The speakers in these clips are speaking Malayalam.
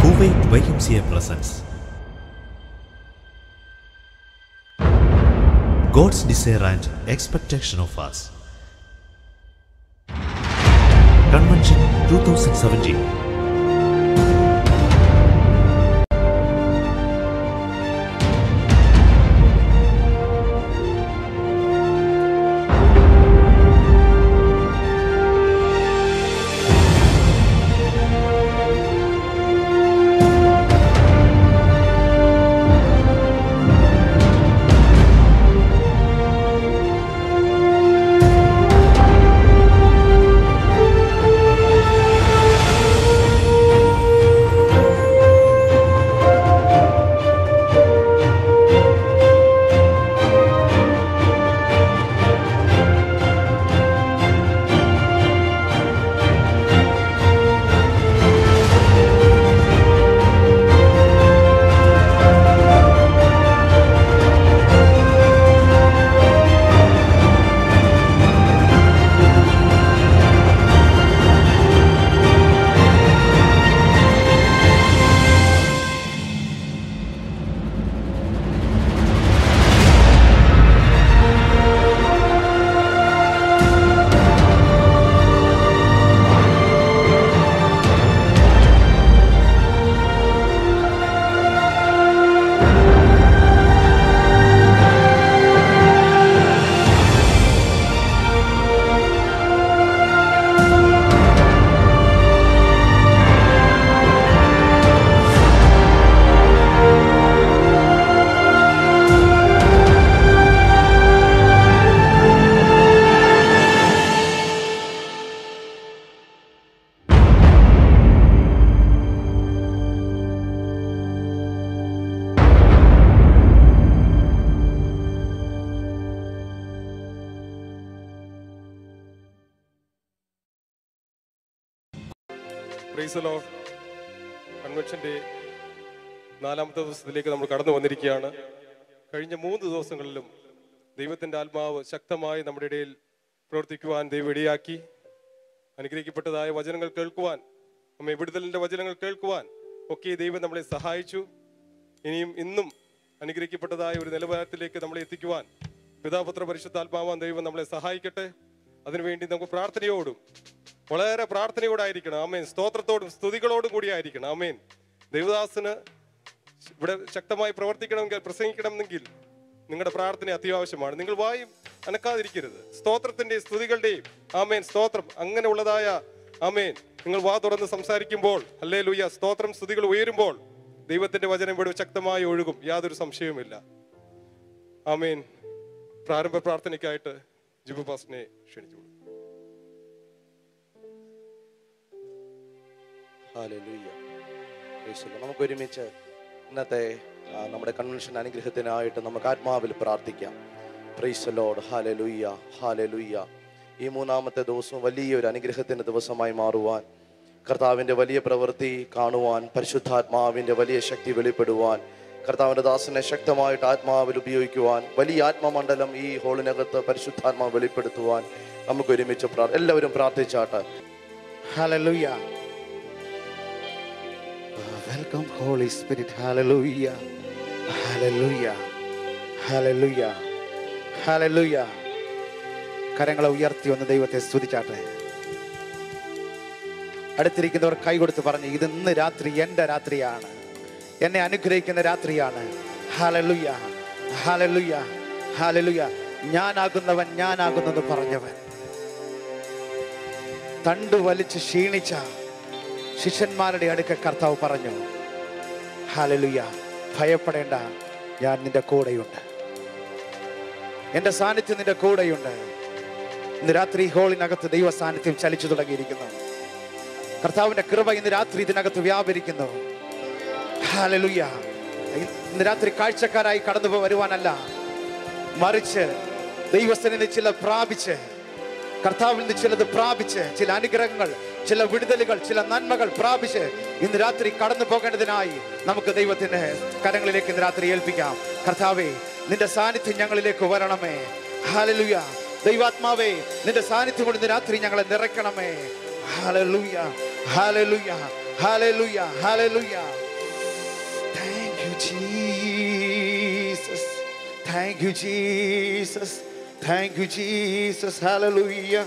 Kuwait Ymca presents God's desire and expectation of us. Convention 2017. Praise the lord. കൺവെൻഷൻ്റെ 4ാമത്തെ ദിവസത്തിലേക്ക് നമ്മൾ കടന്നു വന്നിരിക്കുകയാണ്. കഴിഞ്ഞ 3 ദിവസങ്ങളിലും ദൈവത്തിൻ്റെ ആത്മാവ് ശക്തമായി നമ്മുടെ ഇടയിൽ പ്രവർത്തിക്കുവാൻ ദൈവം ഇടയാക്കി. അനുഗ്രഹിക്കപ്പെട്ടതായ വചനങ്ങൾ കേൾക്കുവാൻ, നമ്മെ വിടുതലിൻ്റെ വചനങ്ങൾ കേൾക്കുവാൻ ഒക്കെ ദൈവം നമ്മളെ സഹായിച്ചു. ഇന്നും അനുഗ്രഹിക്കപ്പെട്ടതായ ഒരു നിലവാരത്തിലേക്ക് നമ്മളെ എത്തിക്കുവാൻ പിതാപുത്ര പരിശുദ്ധാത്മാവാൻ ദൈവം നമ്മളെ സഹായിക്കട്ടെ. അതിനുവേണ്ടി നമുക്ക് പ്രാർത്ഥനയോടും വളരെ പ്രാർത്ഥനയോടായിരിക്കണം. ആമേൻ. സ്തോത്രത്തോടും സ്തുതികളോടും കൂടി ആയിരിക്കണം. ആമേൻ. ദൈവദാസന് ഇവിടെ ശക്തമായി പ്രവർത്തിക്കണമെങ്കിൽ, പ്രസംഗിക്കണമെങ്കിൽ നിങ്ങളുടെ പ്രാർത്ഥന അത്യാവശ്യമാണ്. നിങ്ങൾ വായും അനക്കാതിരിക്കരുത്. സ്തോത്രത്തിന്റെയും സ്തുതികളുടെയും ആമേൻ സ്തോത്രം അങ്ങനെയുള്ളതായ ആമേൻ നിങ്ങൾ വാ തുറന്ന് സംസാരിക്കുമ്പോൾ, ഹല്ലേലൂയ, സ്തോത്രം സ്തുതികൾ ഉയരുമ്പോൾ ദൈവത്തിന്റെ വചനം ഇവിടെ ശക്തമായി ഒഴുകും, യാതൊരു സംശയവുമില്ല. ആമേൻ. പ്രാരംഭ പ്രാർത്ഥനയ്ക്കായിട്ട് ജിബു പാസ്റ്ററിനെ ക്ഷണിച്ചു. നമുക്ക് ഒരുമിച്ച് ഇന്നത്തെ നമ്മുടെ കൺവെൻഷൻ അനുഗ്രഹത്തിനായിട്ട് നമുക്ക് ആത്മാവിൽ പ്രാർത്ഥിക്കാം. Praise the Lord. Hallelujah, hallelujah. ഈ 3ാമത്തെ ദിവസം വലിയൊരു അനുഗ്രഹത്തിന്റെ ദിവസമായി മാറുവാൻ, കർത്താവിന്റെ വലിയ പ്രവൃത്തി കാണുവാൻ, പരിശുദ്ധാത്മാവിന്റെ വലിയ ശക്തി വെളിപ്പെടുവാൻ, കർത്താവിന്റെ ദാസനെ ശക്തമായിട്ട് ആത്മാവിൽ ഉപയോഗിക്കുവാൻ, വലിയ ആത്മമണ്ഡലം ഈ ഹോളിനകത്ത് പരിശുദ്ധാത്മാവ് വെളിപ്പെടുത്തുവാൻ നമുക്ക് ഒരുമിച്ച് എല്ലാവരും പ്രാർത്ഥിച്ചാട്ടെ. Hallelujah. Welcome Holy Spirit. Hallelujah. Hallelujah. Hallelujah. Hallelujah. കരങ്ങളെ ഉയർത്തി ഒന്ന് ദൈവത്തെ സ്തുതിച്ചാട്ടെ. അടുത്തിരിക്കുന്നവർ കൈകൊടുത്ത് പറഞ്ഞു, ഇത് ഇന്ന് രാത്രി എൻ്റെ രാത്രിയാണ്, എന്നെ അനുഗ്രഹിക്കുന്ന രാത്രിയാണ്. ഹല്ലേലൂയ, ഹല്ലേലൂയ, ഹല്ലേലൂയ. ഞാനാകുന്നവൻ ഞാനാകുന്നെന്ന് പറഞ്ഞവൻ, തണ്ടു വലിച്ച് ക്ഷീണിച്ച ശിഷ്യന്മാരുടെ അടുക്ക കർത്താവ് പറഞ്ഞു, ഹല്ലേലൂയ, ഭയപ്പെടേണ്ട, ഞാൻ നിന്റെ കൂടെയുണ്ട്, എൻ്റെ സാന്നിധ്യം നിന്റെ കൂടെയുണ്ട്. ഇന്ന് രാത്രി ഹോളിനകത്ത് ദൈവ സാന്നിധ്യം ചലിച്ചു തുടങ്ങിയിരിക്കുന്നു. കർത്താവിന്റെ കൃപ ഇന്ന് രാത്രി ഇതിനകത്ത് വ്യാപരിക്കുന്നു. ഹല്ലേലൂയ. ഇന്ന് രാത്രി കാഴ്ചക്കാരായി കടന്നു വരുവാനല്ല, മറിച്ച് ദൈവസന്നിധിയിൽ ചില പ്രാപിച്ച്, കർത്താവിൽ നിന്ന് ചിലത് പ്രാപിച്ച്, ചില അനുഗ്രഹങ്ങൾ, ചില വിടുതലുകൾ, ചില നന്മകൾ പ്രാപിച്ച് ഇന്ന് രാത്രി കടന്നു പോകേണ്ടതിനായി നമുക്ക് ദൈവത്തിന്റെ കരങ്ങളിലേക്ക് ഇന്ന് രാത്രി ഏൽപ്പിക്കാം. കർത്താവേ, നിന്റെ സാന്നിധ്യം ഞങ്ങളിലേക്ക് വരണമേ. ഹല്ലേലൂയ. ദൈവാത്മാവേ, നിന്റെ സാന്നിധ്യം കൊണ്ട് ഇന്ന് രാത്രി ഞങ്ങളെ നിറയ്ക്കണമേ. ഹല്ലേലൂയ, ഹല്ലേലൂയ, Hallelujah, hallelujah. Thank you, Jesus. Thank you, Jesus. Thank you, Jesus. Hallelujah.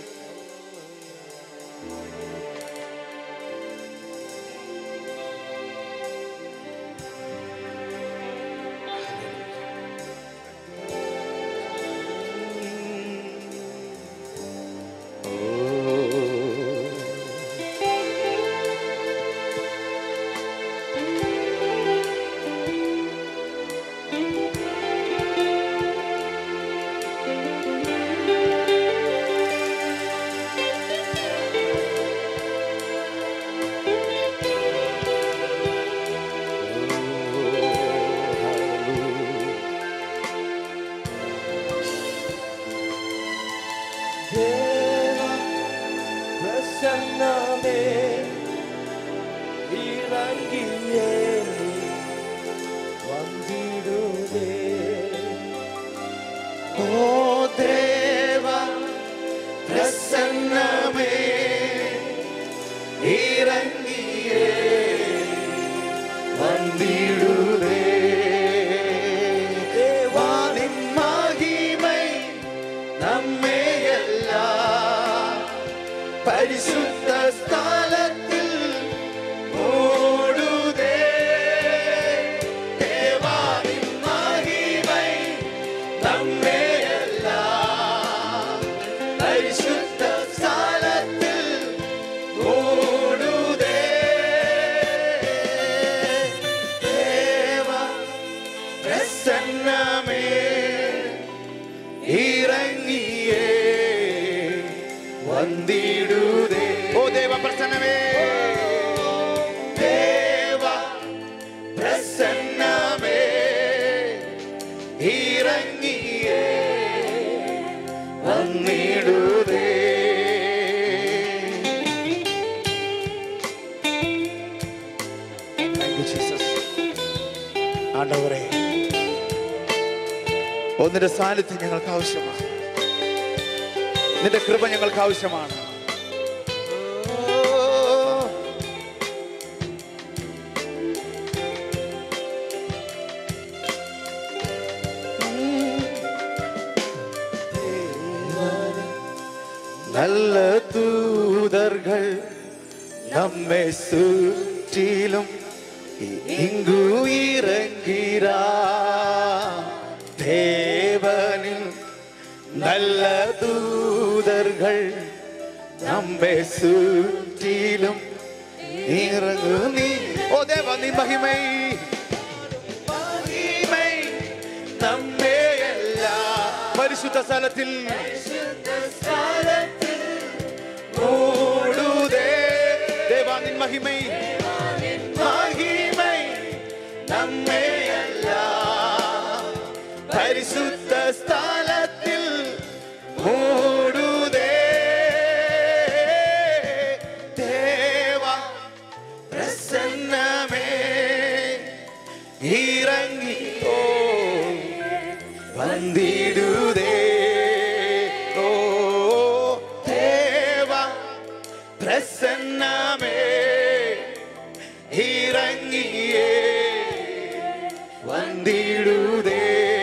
നിന്റെ സാന്നിധ്യം ഞങ്ങൾക്ക് ആവശ്യമാണ്. നിന്റെ കൃപ ഞങ്ങൾക്ക് ആവശ്യമാണ്. நல்ல தூதர்கள் நம்மை சுற்றிலும் இங்கு இறங்கிறார். தேவனின் நல்ல தூதர்கள் நம்மை சுற்றிலும் இறங்கு நீ. ஓ தேவனின் மகிமை மகிமை நம்மே எல்லாம் பரிசுத்த ஸ்தலத்தில் மூடுதே. தேவனின் மகிமை மகிமை நம்மே எல்லாம் பரிசுத்த ஸ்தலத்தில் மூடுதே. தேவா பிரசன்னமே இறங்கி வந்திடுதே. ஓ தேவா பிரசன்னமே இறங்கியே வந்திடுதே.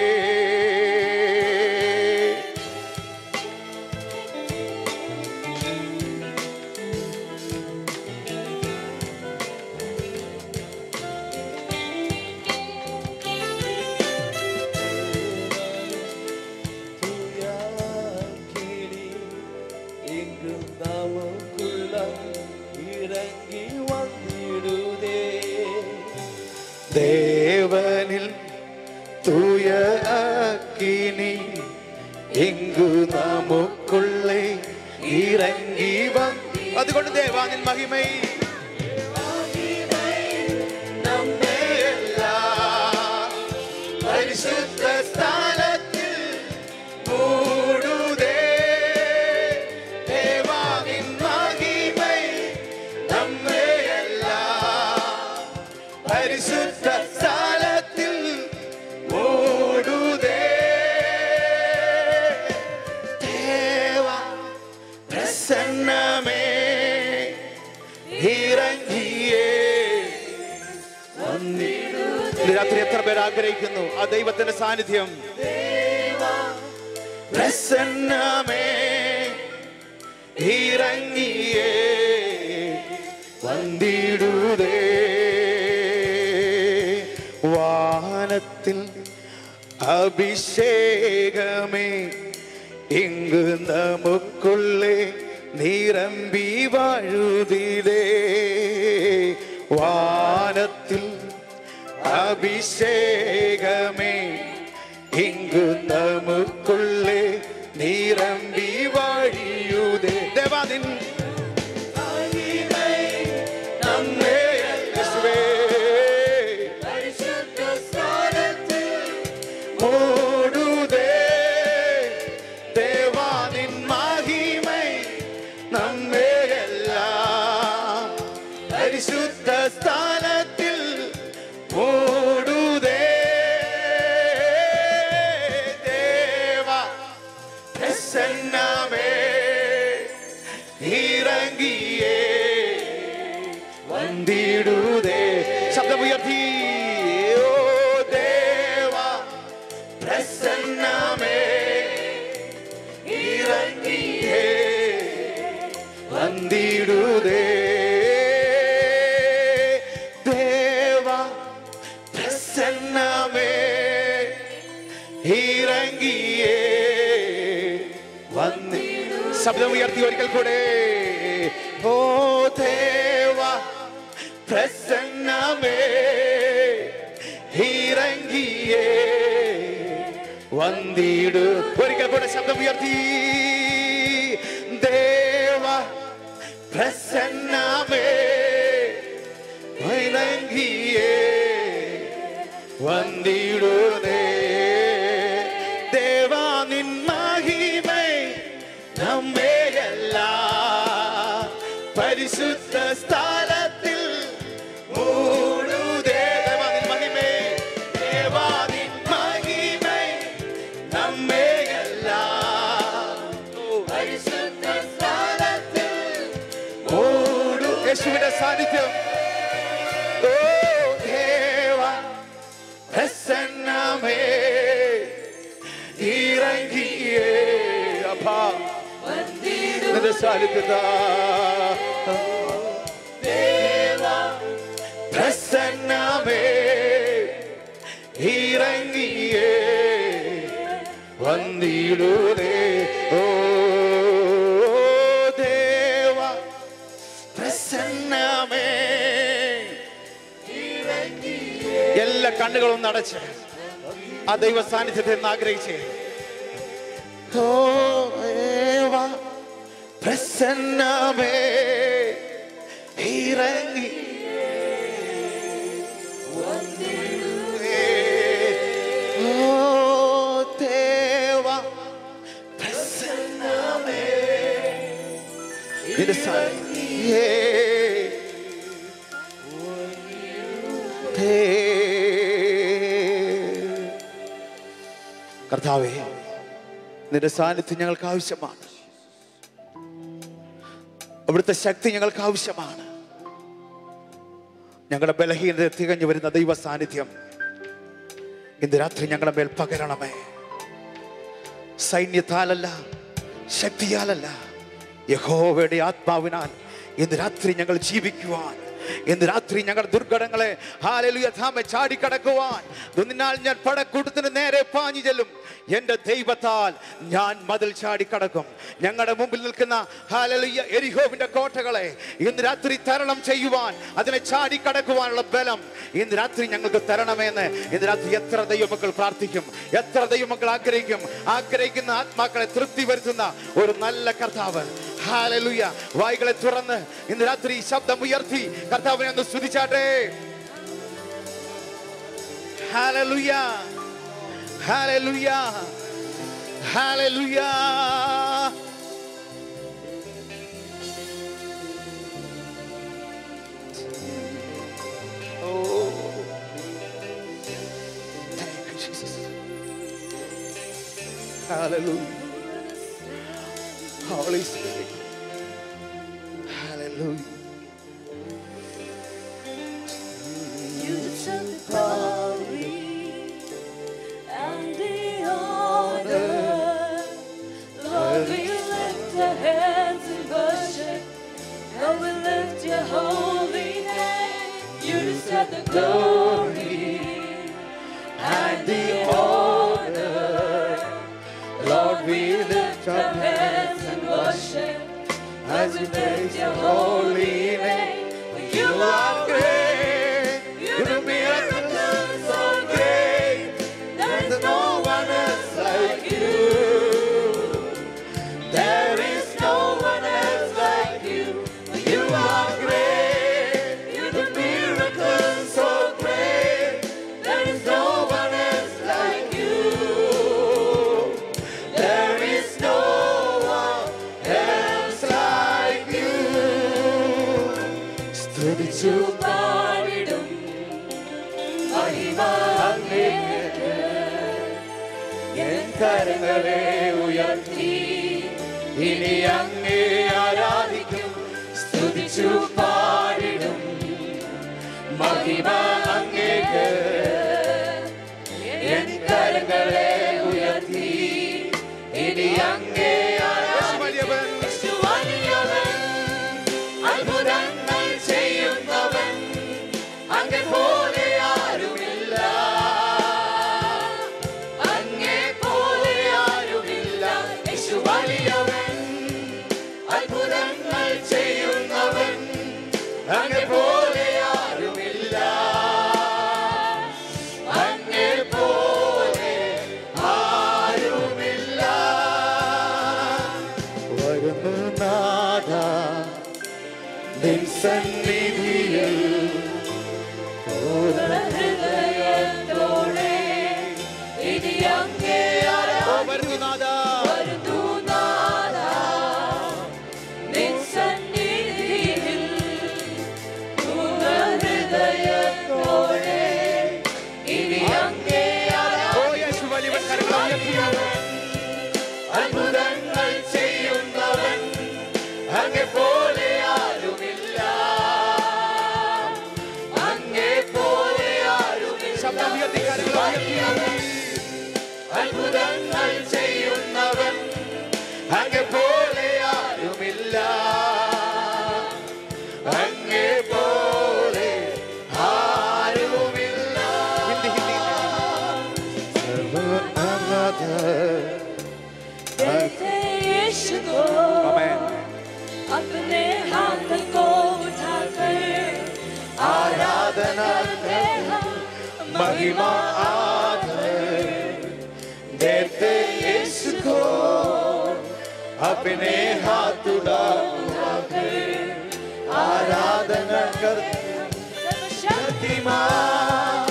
தேவனில் தூய அக்கினி இங்கு நமக்குள்ளே இறங்கி அதுകൊണ്ട് தேவானின் மகிமை நம்மை எல்லாம் பரிசுத்த ஸ்தலத்தில் மூடுதே. தேவானின் மகிமை நம்மை எல்லாம் பரிசுத்த ஸ்தலத்தில் மூடுதே. தேவா பிரசன்னமே இறங்கியே ഇന്ന് രാത്രി എത്ര പേർ ആഗ്രഹിക്കുന്നു ആ ദൈവത്തിന്റെ സാന്നിധ്യം? പ്രസന്നമേ ഇറങ്ങിയേ വന്നിടുതേ വാനത്തിൽ അഭിഷേകമേ ഇങ്ങ് നമുക്കുള്ളേ നിരമ്പി വാഴുതിടേ വാനത്തിൽ അഭിഷേകമേ ഇങ്ങ് നമുക്കുള്ളേ നിരമ്പി വാഴിയുതേ ദേവാദിൻ ശബ്ദമുയർത്തി ഓ ദേവ പ്രസന്നമേ ഇറങ്ങിയേ വന്നിടുതേ ദേവ പ്രസന്നമേ ഇറങ്ങിയേ വന്നിടു ശബ്ദമുയർത്തി ഒരിക്കൽ കൂടെ ഓ ദേവ പ്രസന്നമേ ഇറങ്ങിയേ വന്നിടു ഒരിക്കൽ കൂടെ ശബ്ദമുയർത്തി ദേവ പ്രസന്നമേ ഇറങ്ങിയേ വന്നിടുതേ ദേവാ നിൻ മഹിമൈ നമ്മെയെല്ലാം പരിശുദ്ധ സ്ഥലത്തിൽ മൂടുതേ ദേവാ നിൻ മഹിമൈ നമ്മെയെല്ലാം പരിശുദ്ധ സ്ഥലത്തിൽ മൂടു യേശുവിന്റെ സാന്നിധ്യം ഓ ദേവാ പ്രസന്നമേ ഇറങ്ങിയേ അപ്പാ നിന്റെ സാന്നിധ്യത്താ പ്രസന്നമേ ഇറങ്ങിയേ വന്നിടുതേ ഓ ദേവ പ്രസന്നമേ എല്ലാ കണ്ണുകളും നടച്ച് ആ ദൈവ സാന്നിധ്യത്തെ ആഗ്രഹിച്ചേ ഓ ദേവ പ്രസന്നമേ ഇറങ്ങി ഓ ദേവ പ്രസന്നമേ നിന്റെ സാന്നിധ്യേ കർത്താവേ നിന്റെ സാന്നിധ്യം ഞങ്ങൾക്ക് ആവശ്യമാണ് അവിടുത്തെ ശക്തി ഞങ്ങൾക്ക് ആവശ്യമാണ് ഞങ്ങളുടെ ബലഹീനത തികഞ്ഞു വരുന്ന ദൈവ സാന്നിധ്യം ഇന്ന് രാത്രി ഞങ്ങളുടെ മേൽ പകരണമേ സൈന്യത്താലല്ല ശക്തിയാലല്ല യഹോവയുടെ ആത്മാവിനാൽ ഇന്ന് രാത്രി ഞങ്ങൾ ജീവിക്കുവാൻ ഇന്ന് രാത്രി ഞങ്ങളുടെ ദുർഘടങ്ങളെ ഹല്ലേലൂയ ധാമേ ചാടിക്കടക്കുവാൻ നിന്നാൽ ഞാൻ പടക്കൂട്ടത്തിന് നേരെ പാഞ്ഞു ചെല്ലും എന്റെ ദൈവത്താൽ ഞാൻ മതിൽ ചാടിക്കടക്കും ഞങ്ങളുടെ മുമ്പിൽ നിൽക്കുന്ന ഹല്ലേലൂയ എരിഹോവിന്റെ കോട്ടകളെ ഇന്ന് രാത്രി തരണം ചെയ്യുവാൻ അതിനെ ചാടിക്കടക്കുവാനുള്ള ബലം ഇന്ന് രാത്രി ഞങ്ങൾക്ക് തരണമെന്ന് ഇന്ന് രാത്രി എത്ര ദൈവമക്കൾ പ്രാർത്ഥിക്കും എത്ര ദൈവമക്കൾ ആഗ്രഹിക്കുന്ന ആത്മാക്കളെ തൃപ്തി വരുത്തുന്ന ഒരു നല്ല കർത്താവ് ഹല്ലേലൂയ വായ്കളെ തുറന്ന് ഇന്ന് രാത്രി ശബ്ദം ഉയർത്തി കർത്താവിനെ ഒന്ന് സ്തുതിച്ചാട്ടെ ഹല്ലേലൂയ ഹല്ലേലൂയ ഹല്ലേലൂയ Hallelujah. Holy Spirit. Hallelujah. You took the glory You deserve the glory and the honor. Lord, we lift our hands and worship as we lift your holy name. For you are great. You do miracles so great. There is no one else like you. There is no one else like you. For you are great. You do miracles so great. There is no one else like you. There is no one else like you. സ്തുതിച്ചു പാടിടും മഹിമ അങ്ങേക്ക്. എൻ കരങ്ങളെ ഉയർത്തി ഇനി അങ്ങേ ആരാധിക്കും. സ്തുതിച്ചു പാടിടും മഹിമ അങ്ങേക്ക്. എൻ കരങ്ങളെ ഉയർത്തി ഇനി അങ്ങേ ആരാധിക്കും. യേശു വലിയവൻ, അത്ഭുതങ്ങൾ ചെയ്യുന്നവൻ, അങ്ങേ പോലെ ആരുമില്ല. അങ്ങേ പോലെ ആരുമില്ല. യേശു വലിയവൻ, അത്ഭുതങ്ങൾ ചെയ്യുന്നവൻ, അങ്ങേ പോലെ ആരുമില്ല. അങ്ങേ പോലെ ആരുമില്ല. വരുന്നു നാഥ നിൻ സന്നിധിയിൽ പൂർണ്ണ ഹൃദയത്തോടെ ഇനി അങ്ങേ ആരാധിക്കും. വരുന്നു നാഥ നിൻ സന്നിധിയിൽ പൂർണ്ണ ഹൃദയത്തോടെ ഇനി അങ്ങേ ആരാധിക്കും. അത്ഭുതങ്ങൾ ചെയ്യുന്നവൻ, അങ്ങേ പോലെ ആരുമില്ല. അങ്ങേ പോലെ ആരുമില്ല. അത്ഭുതങ്ങൾ ചെയ്യുന്നവൻ, അങ്ങേ പോലെ ആരുമില്ല. അങ്ങേ പോലെ ആരുമില്ല. कहते यीशु को अपने हाथ को उठाकर आराधना करते हैं. महिमा आदर देते यीशु को अपने हाथ उठाकर आराधना करते हैं. शक्तिमान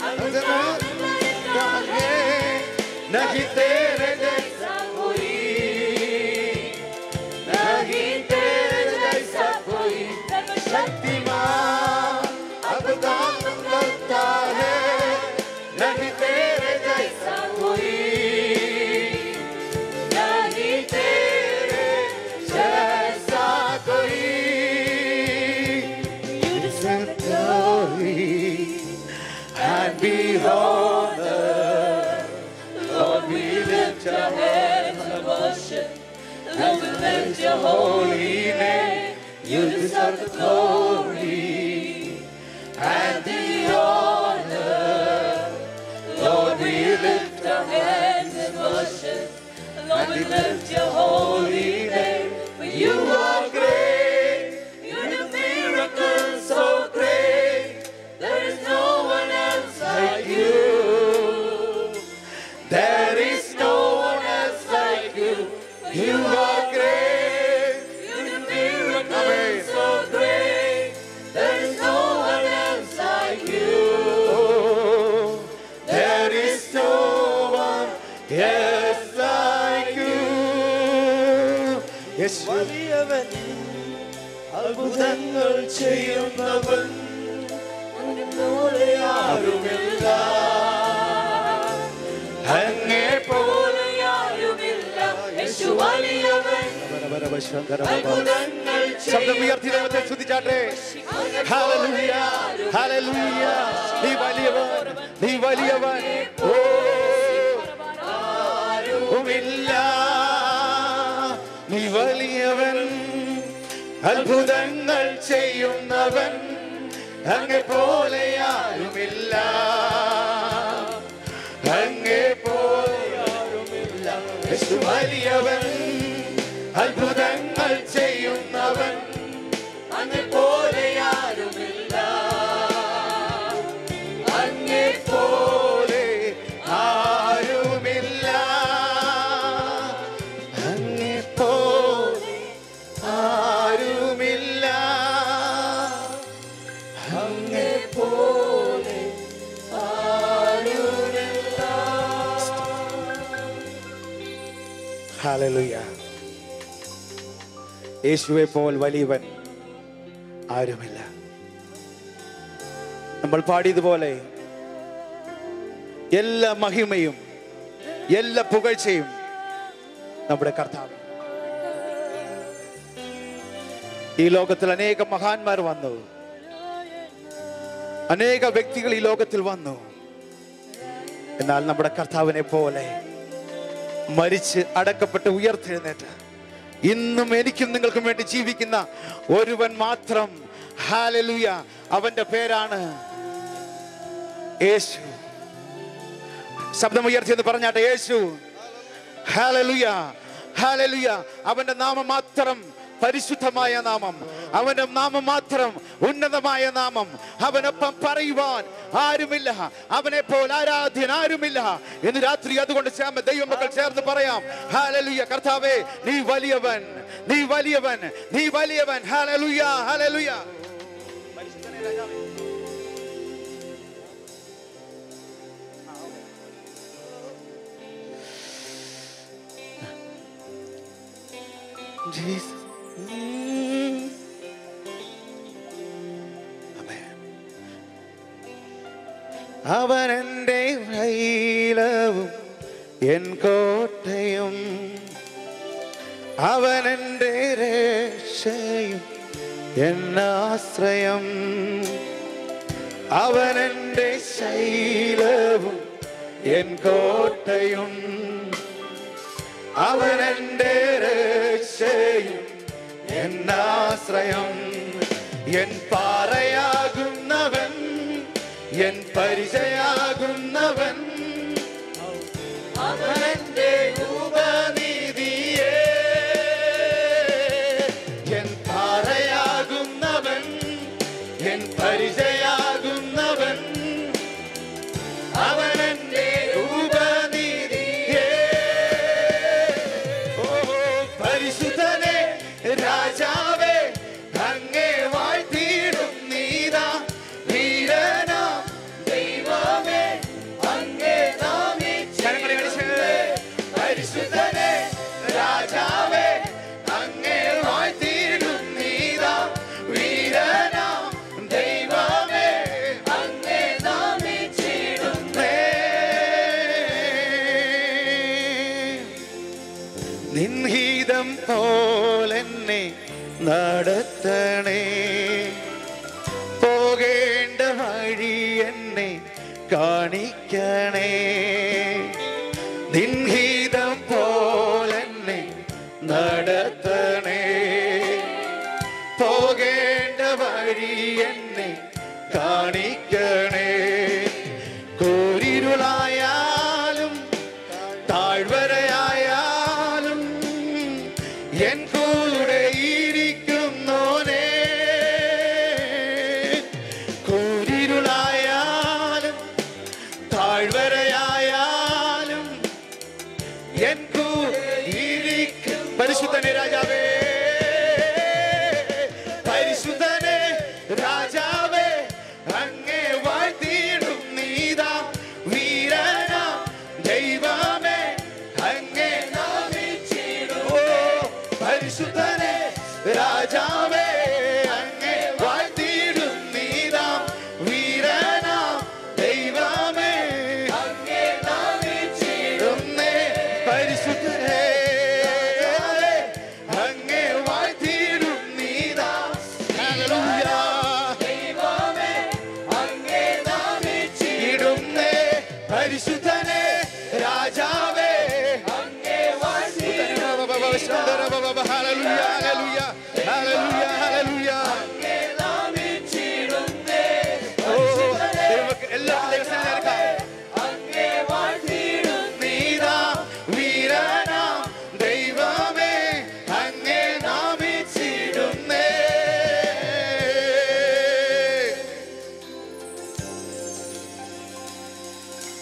नहीं तेरे जैसा कोई, नहीं तेरे जैसा कोई. शक्तिमान अब काम करता है, नहीं तेरे जैसा कोई, नहीं तेरे जैसा कोई. You deserve the glory and be honored. Lord, we lift our hands and worship as we lift your holy name. You deserve the glory and the honor. Lord, we lift our hands and worship. Lord, we lift your holy name. For you are great. You do miracles so great. There is no one else like you. There is no one else like you. You are great. You do miracles so great. There is no one else like you. There is no one else like you. Yes, വലിയവൻ, അത്ഭുതങ്ങൾ ചെയ്യുന്നവൻ, അങ്ങേ പോലെ ആരുമില്ല. അങ്ങേ പോലെ ആരുമില്ല. യേശു വലിയവൻ, അത്ഭുതങ്ങൾ ശബ്ദം ഉയർത്തി ദൈവത്തെ സ്തുതിച്ചാട്ടെ. ഹല്ലേലൂയ, ഹല്ലേലൂയ. നീ വലിയവൻ, നീ വലിയവൻ. ഓ ആരുമില്ല. നീ വലിയവൻ, അത്ഭുതങ്ങൾ ചെയ്യുന്നവൻ, അങ്ങേ പോലെ ആരുമില്ല, അങ്ങേ പോലെ ആരുമില്ല. യേശു വലിയവൻ, അത്ഭുതങ്ങൾ ചെയ്യുന്നവൻ, അങ്ങേ പോലെ ആരുമില്ല, അങ്ങേ പോലെ ആരുമില്ല, അങ്ങേ പോലെ ആരുമില്ല, അങ്ങേ പോലെ ആരുമില്ല. ഹല്ലേലൂയ. യേശുവെ പോൽ വലിയവൻ ആരുമില്ല. നമ്മൾ പാടിയതുപോലെ എല്ലാ മഹിമയും എല്ലാ പുകഴ്ചയും നമ്മുടെ കർത്താവ്. ഈ ലോകത്തിൽ അനേക മഹാന്മാർ വന്നു, അനേക വ്യക്തികൾ ഈ ലോകത്തിൽ വന്നു. എന്നാൽ നമ്മുടെ കർത്താവിനെ പോലെ മരിച്ച് അടക്കപ്പെട്ട് ഉയർത്തെഴുന്നേറ്റ് ഇന്നും എനിക്കും നിങ്ങൾക്കും വേണ്ടി ജീവിക്കുന്ന ഒരുവൻ മാത്രം. ഹല്ലേലൂയ. അവന്റെ പേരാണ് യേശു. ശബ്ദമുയർത്തി എന്ന് പറഞ്ഞാട്ടെ, യേശു. Hallelujah, hallelujah. അവന്റെ നാമം മാത്രം പരിശുദ്ധമായ നാമം, അവന്റെ നാമം മാത്രം ഉന്നതമായ നാമം. അവനൊപ്പം പറയുവാൻ ആരുമില്ല, അവനെ പോൽ ആരാധ്യൻ ആരുമില്ല. ഇന്ന് രാത്രി അതുകൊണ്ട് ദൈവമക്കൾ ചേർന്ന് പറയാം, ഹല്ലേലൂയ. കർത്താവേ, നീ വലിയവൻ, നീ വലിയവൻ, നീ വലിയവൻ. ഹല്ലേലൂയ, ഹല്ലേലൂയ. Jesus. അവൻ എൻ്റെ ശൈലവും എൻ കോട്ടയും, അവൻ എൻ്റെ രക്ഷയും എന്നാശ്രയം, അവൻ എൻ്റെ ശൈലവും എൻ കോട്ടയും, അവൻ എൻ്റെ രക്ഷയും എന്നാശ്രയം, എൻ പാറയാകുന്നവൻ, എൻ പരിചയാകുന്നവൻ, അവൻ എൻ്റെ ഉപനിധിയേ, എൻ പാറയാകുന്നവൻ, എൻ പരിചയാകുന്നവൻ, അവൻ എൻ്റെ ഉപനിധിയേ. ഓ പരിശുദ്ധനെ രാജാവേ, അങ്ങേ വാഴ്ത്തിയിടും നീതാ, വീരനാ ദൈവമേ അങ്ങേ നാമിച്ചിടുന്നേ. പരിശുദ്ധനെ രാജാവേ, അങ്ങേ വാഴ്ത്തിയിടും നീതാ, വീരനാ ദൈവമേ അങ്ങേ നാമിച്ചിടുന്നേ. നിൻഹിതം പോലെന്നെ നടത്തണേ, പോകേണ്ട വഴി എന്നെ കാണിക്കണേ. നിൻഹിതം പോലെന്നെ നടത്തണേ, പോകേണ്ട വഴി എന്നെ കാണിക്കണേ. കൂരിരുളായാലും താഴ്വരയായാലും എൻ കൂടെ ഇരിക്കുന്നോനേ. കൂരിരുളായാലും താഴ്വരയായാലും എൻ കൂടെ ഇരിക്കും. പരിശുദ്ധനെ രാജാവേ, പരിശുദ്ധനെ രാജാവേ, അങ്ങേ വാഴ്ത്തിയിടും നീതാ, വീരനാ ദൈവമേ അങ്ങേ നാമിച്ചിടും. ഓ പരിശുദ്ധനെ രാജാവേ, അങ്ങേ വാഴ്ത്തിയിടും നീതാ, വീരനാ ദൈവമേ അങ്ങേ നാമിച്ചിടുന്നേ. പരിശുദ്ധനെ അങ്ങേ വാഴ്ത്തിയിടും നീതാ, ഹല്ലേലൂയ ദൈവമേ അങ്ങേ നാമിച്ചിടുന്നേ. പരിശുദ്ധനെ രാജാവേ, അങ്ങേ വാഴ്ത്തിയിടും നീതാ, ഹല്ലേലൂയ ഹല്ലേലൂയ ഹല്ലേലൂയ ഹല്ലേലൂയ അങ്ങേ നാമിച്ചിടുന്നേ.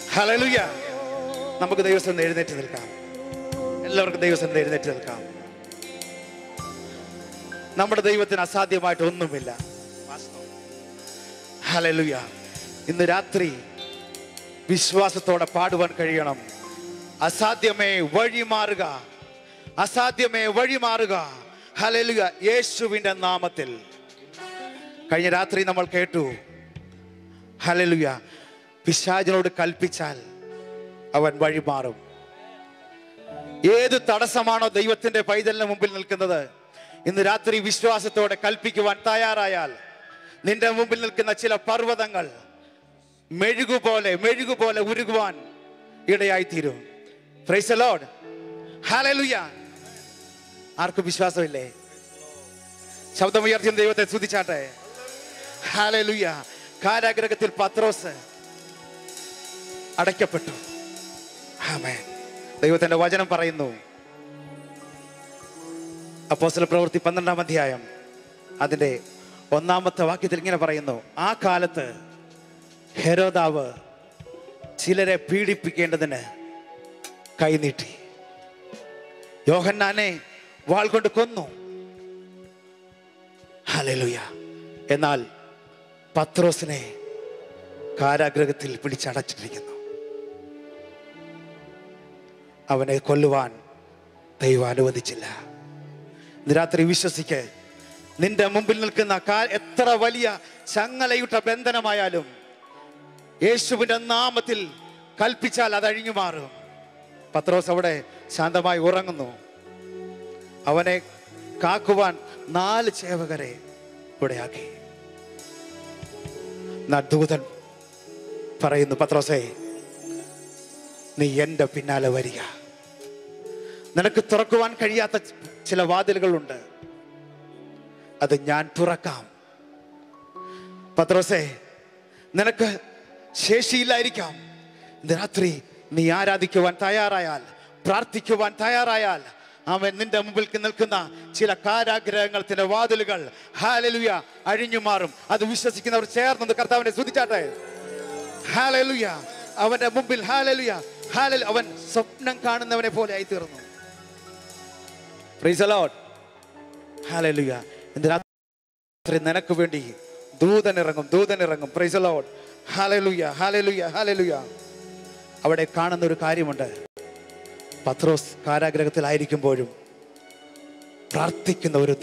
ഹല്ലേലൂയ. നമുക്ക് ദൈവസ്ഥ എഴുന്നേറ്റ് നിൽക്കാം. എല്ലാവർക്കും ദൈവസ്ഥ എഴുന്നേറ്റ് നിൽക്കാം. നമ്മുടെ ദൈവത്തിന് അസാധ്യമായിട്ട് ഒന്നുമില്ല. ഹല്ലേലൂയ. ഇന്ന് രാത്രി വിശ്വാസത്തോടെ പാടുവാൻ കഴിയണം. അസാധ്യമേ വഴിമാറുക, അസാധ്യമേ വഴിമാറുക. ഹല്ലേലൂയ. യേശുവിന്റെ നാമത്തിൽ. കഴിഞ്ഞ രാത്രി നമ്മൾ കേട്ടു, ഹല്ലേലൂയ, പിശാചിനോട് കൽപ്പിച്ചാൽ അവൻ വഴിമാറും. ഏത് തടസ്സമാണോ ദൈവത്തിന്റെ പൈതലിന് മുമ്പിൽ നിൽക്കുന്നത്, ഇന്ന് രാത്രി വിശ്വാസത്തോടെ കൽപ്പിക്കുവാൻ തയ്യാറായാൽ നിന്റെ മുമ്പിൽ നിൽക്കുന്ന ചില പർവ്വതങ്ങൾ മെഴുകുപോലെ ഉരുകുവാൻ ഇടയായിത്തീരും. Praise the Lord. ഹല്ലേലൂയ. ആർക്കും വിശ്വാസമില്ലേ? ശബ്ദമുയർത്തി ദൈവത്തെ സ്തുതിച്ചാട്ടെ. ഹല്ലേലൂയ. കാരാഗൃഹത്തിൽ പത്രോസ് അടയ്ക്കപ്പെട്ടു. ആമേൻ. ദൈവത്തിന്റെ വചനം പറയുന്നു, അപ്പോസ്തല പ്രവൃത്തി 12-ാം അധ്യായം അതിന്റെ 1-ാമത്തെ വാക്യത്തിൽ ഇങ്ങനെ പറയുന്നു, ആ കാലത്ത് ഹെരോദാവ് ചിലരെ പീഡിപ്പിക്കേണ്ടതിന് കൈനീട്ടി. യോഹന്നാനെ വാൾ കൊണ്ട് കൊന്നു. ഹല്ലേലൂയ. എന്നാൽ പത്രോസിനെ കാരാഗൃഹത്തിൽ പിടിച്ചടച്ചിട്ടിരിക്കുന്നു. അവനെ കൊല്ലുവാൻ ദൈവം അനുവദിച്ചില്ല. ഇന്ന് രാത്രി വിശ്വസിക്ക്, നിന്റെ മുമ്പിൽ നിൽക്കുന്ന എത്ര വലിയ ചങ്ങലയിട്ട ബന്ധനമായാലും യേശുവിന്റെ നാമത്തിൽ കൽപ്പിച്ചാൽ അത് അഴിഞ്ഞു മാറും. പത്രോസ് അവിടെ ശാന്തമായി ഉറങ്ങുന്നു. അവനെ കാക്കുവാൻ 4 ചേവകരെ ഇവിടെയാക്കി. ദൂതൻ പറയുന്നു, പത്രോസേ, നീ എൻ്റെ പിന്നാലെ വരിക. നിനക്ക് തുറക്കുവാൻ കഴിയാത്ത ചില വാതിലുകളുണ്ട്, അത് ഞാൻ തുറക്കാം. പത്രോസേ, നിനക്ക് ശേഷിയില്ലായിരിക്കാം. ഇന്ന് രാത്രി നീ ആരാധിക്കുവാൻ തയ്യാറായാൽ, പ്രാർത്ഥിക്കുവാൻ തയ്യാറായാൽ, അവൻ നിന്റെ മുമ്പിൽ നിൽക്കുന്ന ചില കാരാഗ്രഹങ്ങളുടെ വാതിലുകൾ ഹല്ലേലൂയ അഴിഞ്ഞു മാറും. അത് വിശ്വസിക്കുന്നവർ ചേർന്ന് കർത്താവിനെ സ്തുതിച്ചാട്ടെ. ഹല്ലേലൂയ. അവന്റെ മുമ്പിൽ ഹല്ലേലൂയ, ഹല്ലേലൂയ, അവൻ സ്വപ്നം കാണുന്നവനെ പോലെ ആയി തീർന്നു. Praise the Lord. ഹല്ലേലൂയ. ഇന്ന് രാത്രി നിനക്ക് വേണ്ടി ദൂതൻ ഇറങ്ങും. Praise the Lord. ഹല്ലേലൂയ, ഹല്ലേലൂയ, ഹല്ലേലൂയ. അവിടെ കാണുന്ന ഒരു കാര്യമുണ്ട്. പത്രോസ് കാരാഗ്രഹത്തിലായിരിക്കുമ്പോഴും പ്രാർത്ഥിക്കുന്ന ഒരു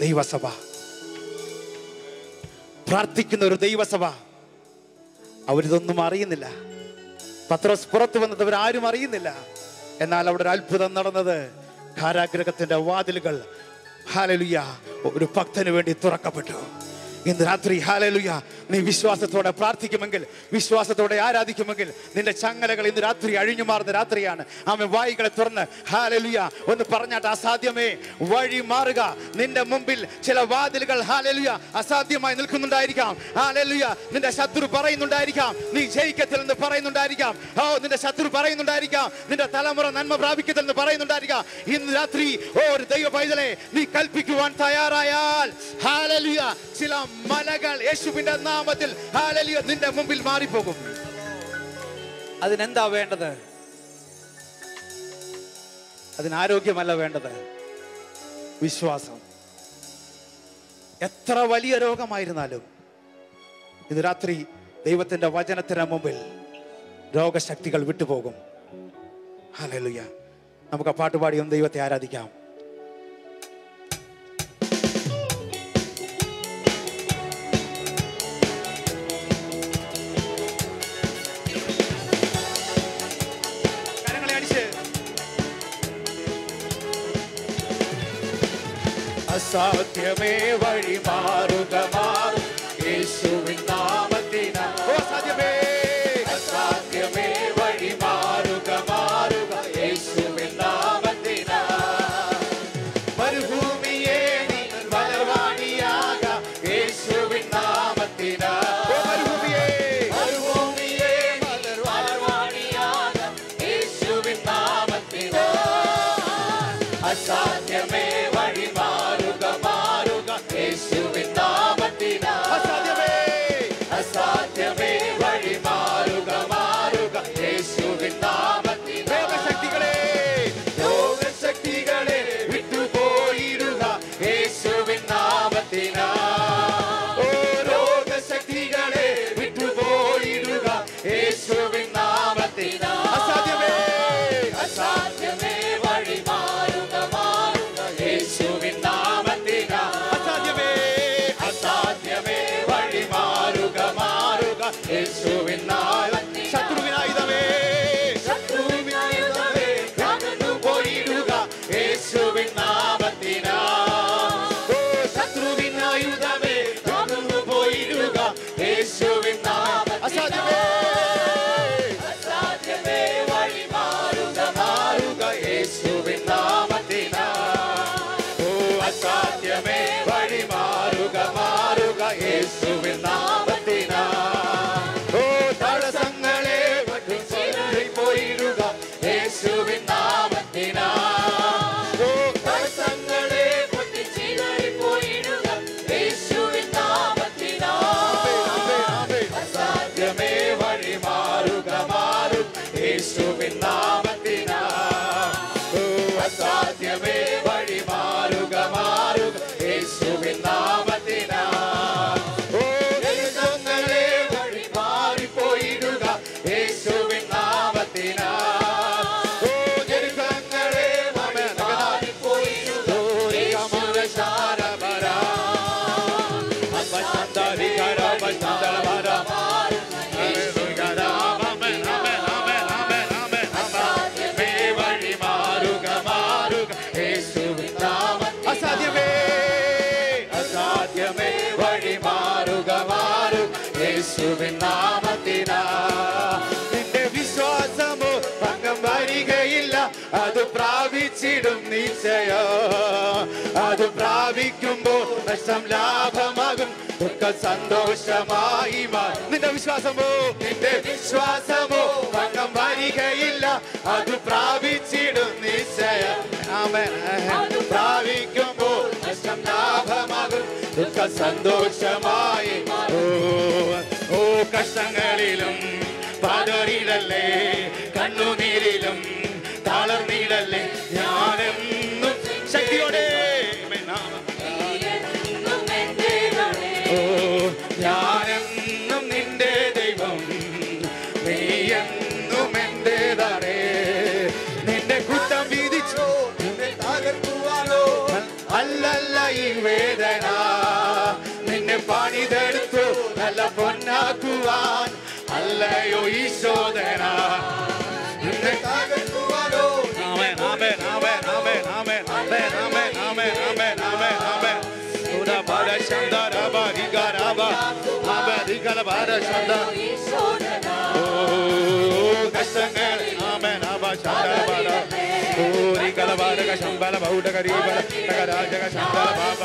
ദൈവസഭ, അവരിതൊന്നും അറിയുന്നില്ല. പത്രോസ് പുറത്തു വന്നത് അവരാരും അറിയുന്നില്ല. എന്നാൽ അവിടെ ഒരു അത്ഭുതം നടന്നത്, കാരാഗ്രഹത്തിന്റെ വാതിലുകൾ ഹല്ലേലൂയ ഒരു ഭക്തന് വേണ്ടി തുറക്കപ്പെട്ടു. ഇന്ന് രാത്രി ഹല്ലേലൂയ നീ വിശ്വാസത്തോടെ പ്രാർത്ഥിക്കുമെങ്കിൽ, വിശ്വാസത്തോടെ ആരാധിക്കുമെങ്കിൽ, നിന്റെ ചങ്ങലകൾ ഇന്ന് രാത്രി അഴിഞ്ഞു മാറുന്ന രാത്രിയാണ്. ആമേൻ. വായികളെ തുറന്ന് ഹല്ലേലൂയ ഒന്ന് പറഞ്ഞാട്ട്, അസാധ്യമേ വഴി മാറുക. നിന്റെ മുമ്പിൽ ചില വാതിലുകൾ ഹല്ലേലൂയ അസാധ്യമായി നിൽക്കുന്നുണ്ടായിരിക്കാം. ഹല്ലേലൂയ. നിന്റെ ശത്രു പറയുന്നുണ്ടായിരിക്കാം, നീ ജയിക്കത്തില്ലെന്ന് പറയുന്നുണ്ടായിരിക്കാം. നിന്റെ ശത്രു പറയുന്നുണ്ടായിരിക്കാം, നിന്റെ തലമുറ നന്മ പ്രാപിക്കത്തില്ലെന്ന് പറയുന്നുണ്ടായിരിക്കാം. ഇന്ന് രാത്രി ഒരു ദൈവ പൈതലേ, നീ കൽപ്പിക്കുവാൻ തയ്യാറായാൽ ഹല്ലേലൂയ ചില മലകൾ യേശുവിന്റെ നാമത്തിൽ ഹല്ലേലൂയ നിന്റെ മുമ്പിൽ മാറിപ്പോകും. അതിനെന്താ വേണ്ടത്? അതിന് ആരോഗ്യമല്ല വേണ്ടത്, വിശ്വാസം. എത്ര വലിയ രോഗമായിരുന്നാലും ഇന്ന് രാത്രി ദൈവത്തിന്റെ വചനത്തിന് മുമ്പിൽ രോഗശക്തികൾ വിട്ടുപോകും. ഹല്ലേലൂയ. നമുക്ക് ആ പാട്ടുപാടി ഒന്ന് ദൈവത്തെ ആരാധിക്കാം. അസാധ്യമേ വഴി മാറുക യേശുവിൻ നാമത്തിനാ. അസാധ്യമേ വഴി മാറുക യേശുവിൻ നാമത്തിനാ. മരുഭൂമിയെ നീ മലർവാണിയാക യേശുവിൻ നാമത്തിനാ. മരുഭൂമിയെ മലർവാണിയാക യേശുവിൻ നാമത്തിനാ. അസാധ്യമേ വഴി യേശുവിൻ നാമത്തിനാ. അസാധ്യമേ വഴി യേശുവിൻ നാമത്തിനാ. നിന്റെ വിശ്വാസമോ ഭംഗം വരികയില്ല, അത് പ്രാപിച്ചിടും നിശ്ചയം. അത് പ്രാപിക്കുമ്പോൾ നഷ്ടം ലാഭമാകും, ദുഃഖം സന്തോഷമായി മാറും. നിന്റെ വിശ്വാസമോ ഭംഗം വരികയില്ല, അത് പ്രാപിച്ചിടും നിശ്ചയം. ആമേൻ. പ്രാപിക്കുമ്പോൾ നഷ്ടം ലാഭമാകും, ദുഃഖം സന്തോഷമായി. ഓ കഷ്ടങ്ങളിലും പതറിടല്ലേ, കണ്ണുനീരിലും തളർന്നിടല്ലേ, ഞാനെന്നും ശക്തിയോടെ ഞാനെന്നും നിന്റെ ദൈവം, നീയെന്നും എന്റേതാണ്. നിന്റെ കുറ്റം വിധിച്ചു നിന്നെ തകർക്കുവാനോ അല്ലല്ല ഈ വേദന, നിന്നെ പണിതെടുത്തു നല്ല പൊന്നാക്കുവാൻ അല്ലയോ ഈ ശോധന. നിന്നെ തകർക്കുവാനോ. ആമേൻ ആമേൻ ആമേൻ ആമേൻ ആമേൻ ആമേൻ ആമേൻ ആമേൻ ആമേൻ ആമേൻ ആമേൻ. ഉടബാര ശന്ദരബ ദിഗരബ ആബദിഗലബാര ശന്ദ. ഓ കഷ്ടങ്ങൾ ആമേൻ ആബ ശന്ദരബ. ഓ ദിഗലബാര ശംബല ബൗഡഗരീബല തകരാജക ശന്ദല ബാബ.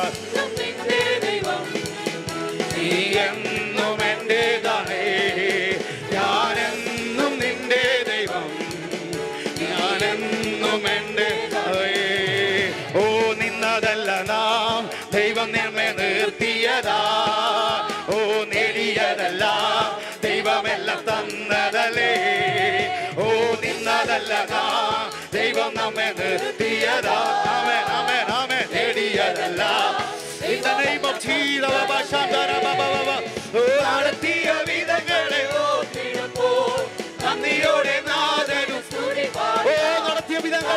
നീയെന്നും എന്റേതാണ്, ഞാനെന്നും നിന്റെ ദൈവം, ഞാനെന്നും എന്റെ. ഓ നിന്നതല്ല നാം, ദൈവം നമ്മെ നിർത്തിയതാ. ഓ നേടിയതല്ല, ദൈവമെല്ലാം തന്നതല്ലേ. ഓ നിന്നതല്ല നാം, ദൈവം നമ്മെ നിർത്തിയതാ. ആമേൻ ആമേൻ ആമേൻ. നേടിയതല്ല. In the name of Jesus, Baba Shandara Baba Baba. നടത്തിയ വിധങ്ങളെ ഓർത്തിടുമ്പോൾ നന്ദിയോടെ നാദനും സ്തുതിപ്പാടും. നടത്തിയ വിധങ്ങൾ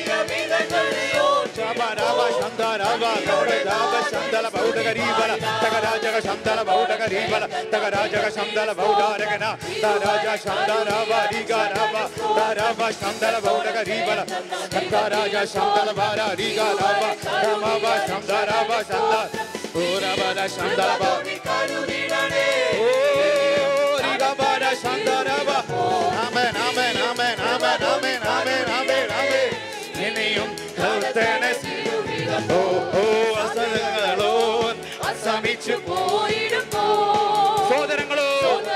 തകരാജക ശന്തല ബൗഡഗരീബല തകരാജക ശന്തല ബൗഡാരകന തകരാജ ശന്തരവ ദിഗരവ തരവ ശന്തല ബൗഡഗരീബല തകരാജ ശന്തല ബാര ദിഗരവ തമവ ശന്തരവ ശന്ത ഓരവല ശന്തല ബ ഓ ദിഗബര ശന്തരവ. ആമേൻ ആമേൻ ആമേൻ ആമേൻ ആമേൻ ആമേൻ ആമേൻ ആമേൻ. ഇനിയും കർത്തനെ ഓ ഓ അസലങ്ങളോ അസമിച്ചു പോയിടുമ്പോ സോദരങ്ങളോ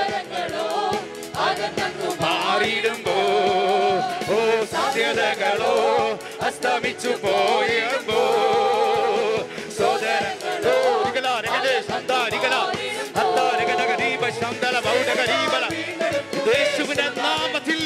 മാറിയിടുമ്പോ ഓ സാധ്യതകളോ അസ്തമിച്ചു പോയിടുമ്പോ സോദരങ്ങളോ യേശുവിന്റെ നാമത്തിൽ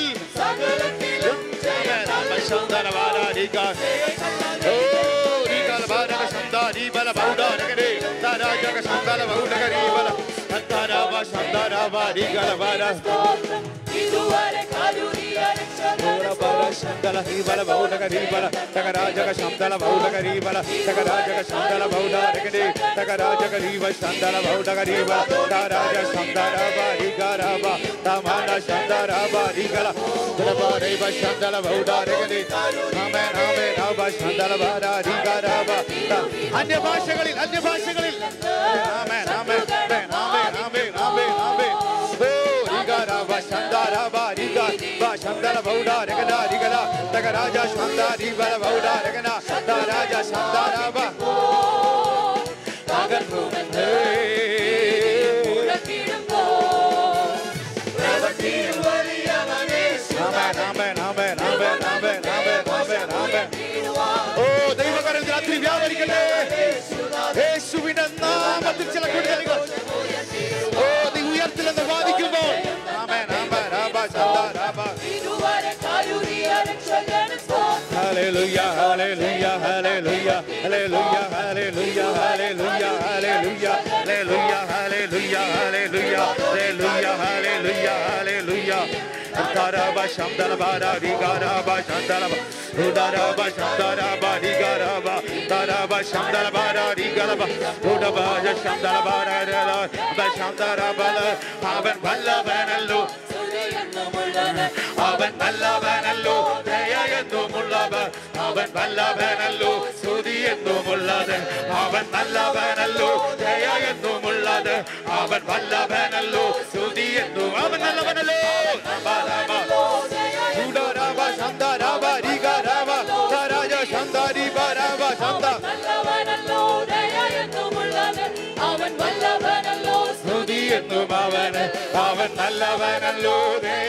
അന്യഭാഷകളിൽ അന്യഭാഷകളിൽ ആമേൻ ആമേൻ ആമേൻ ആമേൻ ആമേൻ ആമേൻ. ശന്തല ബൗഡ രഗന രിഗല തകരാജ ശന്ദാരി ബല ബൗഡ രഗന തകരാജ ശന്ദാരബ തകർന്നുമേ ആമേൻ ആമേൻ ആമേൻ ആമേൻ ആമേൻ ആമേൻ ആമേൻ. ഓ ദൈവകരം രാത്രി വ്യാപരിക്കട്ടെ യേശുവിന്റെ നാമത്തിൽ. ചില കുട്ടികൾ ഓ നീ ഉയർത്തില്ലെന്ന് വാദിക്കുമ്പോൾ ആമേൻ ആമേൻ Aba ശന്ദാരബ. Hallelujah, hallelujah, hallelujah, hallelujah, hallelujah, hallelujah, hallelujah, hallelujah, hallelujah, hallelujah, hallelujah, hallelujah, hallelujah. Taraba shamdala bara digaraba shamdala udaraba shamdala bara digaraba taraba shamdala bara digaraba udaba shamdala bara ba shamdala bala avan vallavanallu avan vallavanallu ദയയെന്നുമുള്ളവ അവൻ വല്ലവനല്ലോ സ്തുതിയെന്നുമുള്ളത് അവൻ വല്ലവനല്ലോ ദയയെന്നുമുള്ളത് അവൻ വല്ലവനല്ലോ സ്തുതി അവൻ നല്ലവനല്ലോ. അവൻ നല്ലവനല്ലോ ദയ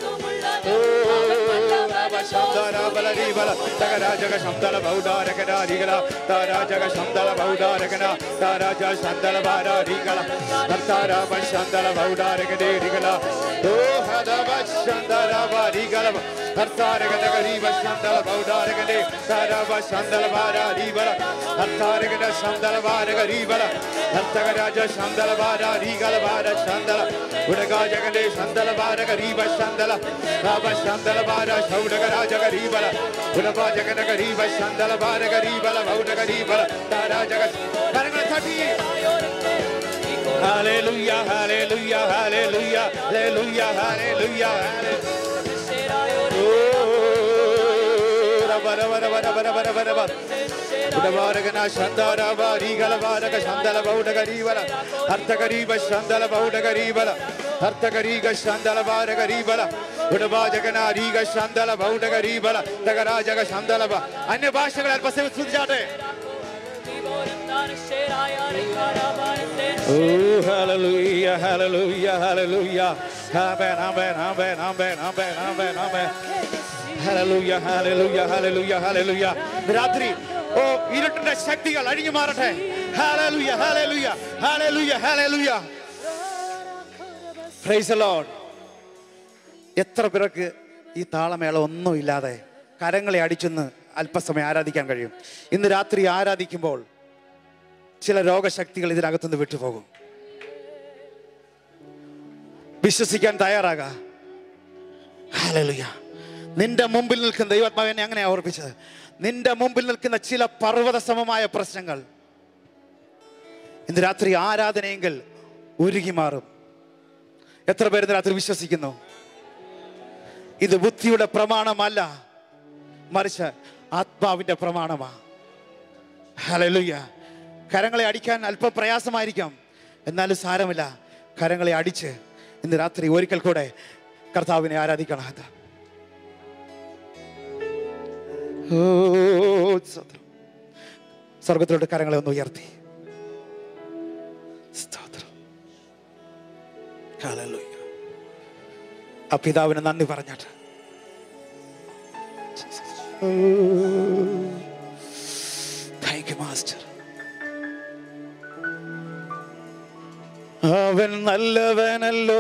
തകരാജക ശബ്ദല ബൗദാരകരാരികള താരാജക ശബ്ദല ബൗദാരകന താരാജ ശബ്ദല ബാരാരികള താരാബ ശബ്ദല ബൗദാരകദേരികള ദോഹദബ ശബ്ദല ബാരികള താരകനഗരീബ ശബ്ദല ബൗദാരകദേ താരാബ ശബ്ദല ബാരാരികള താരകന ശബ്ദല ബാരകരീകള തകരാജ ശബ്ദല ബാരാരികള ബാര ശബ്ദല ഉടഗാജകദേ ശബ്ദല ബാരകരീബ ശബ്ദല ബാബ ശബ്ദല ബാര ശൗഡഗരാജകരീബല ഉടബാജകനഗരീബ ശബ്ദല ബാരകരീബല ബൗഡഗരീബല താരാജക കരങ്ങളെ തട്ടി ഹല്ലേലൂയ ഹല്ലേലൂയ ഹല്ലേലൂയ ഹല്ലേലൂയ ഹല്ലേലൂയ ഓ റബ റബ റബ റബ റബ റബ ഉടബാരകന ശന്ദല ബാരിഗല ബാരക ശന്ദല ബൗഡഗരീബല അർത്ഥഗരീബ ശന്ദല ബൗഡഗരീബല അർത്ഥഗരീഗ ശന്ദല ബാരകരീബല ഉടബാജകനാരീഗ ശന്ദല ബൗഡഗരീബല തകരാജക ശന്ദല അന്യഭാഷകൾ അല്പസമയം സ്തുതിച്ചാട്ടെ. Oh, hallelujah, hallelujah, hallelujah. Amen, amen, amen, amen, amen, amen, amen. Hallelujah, hallelujah, hallelujah, hallelujah. രാത്രി ഓ ഇരുട്ടിന്റെ ശക്തികൾ അഴിഞ്ഞു മാറട്ടെ. Hallelujah, hallelujah, hallelujah, hallelujah. Praise the Lord. എത്ര പേർക്ക് ഈ താളമേള ഒന്നുമില്ലാതെ കരങ്ങളെ അടിച്ചെന്ന് അല്പസമയം ആരാധിക്കാൻ കഴിയും? ഇന്ന് രാത്രി ആരാധിക്കുമ്പോൾ ചില രോഗശക്തികൾ ഇതിനകത്തുനിന്ന് വിട്ടുപോകും. വിശ്വസിക്കാൻ തയ്യാറാകാ. ഹല്ലേലൂയ. നിന്റെ മുമ്പിൽ നിൽക്കുന്ന ദൈവാത്മാവ് എന്നെ അങ്ങനെ ഓർപ്പിച്ചത്, നിന്റെ മുമ്പിൽ നിൽക്കുന്ന ചില പർവ്വത സമമായ പ്രശ്നങ്ങൾ ഇന്ന് രാത്രി ആരാധനയെങ്കിൽ ഉരുകി മാറും. എത്ര പേര് ഇന്ന് രാത്രി വിശ്വസിക്കുന്നു? ഇത് ബുദ്ധിയുടെ പ്രമാണമല്ല, മറിച്ച് ആത്മാവിന്റെ പ്രമാണമാണ്. ഹല്ലേലൂയ. കരങ്ങളെ അടിക്കാൻ അല്പം പ്രയാസമായിരിക്കാം, എന്നാലും സാരമില്ല. കരങ്ങളെ അടിച്ച് ഇന്ന് രാത്രി ഒരിക്കൽ കൂടെ കർത്താവിനെ ആരാധിക്കണം. സ്വർഗത്തിലോട്ട് കരങ്ങളെ ഒന്ന് ഉയർത്തി സ്തോത്രം. ഹല്ലേലൂയ. ആ പിതാവിന് നന്ദി പറഞ്ഞാട്ട് താങ്ക് യു മാസ്റ്റർ. അവൻ നല്ലവനല്ലോ,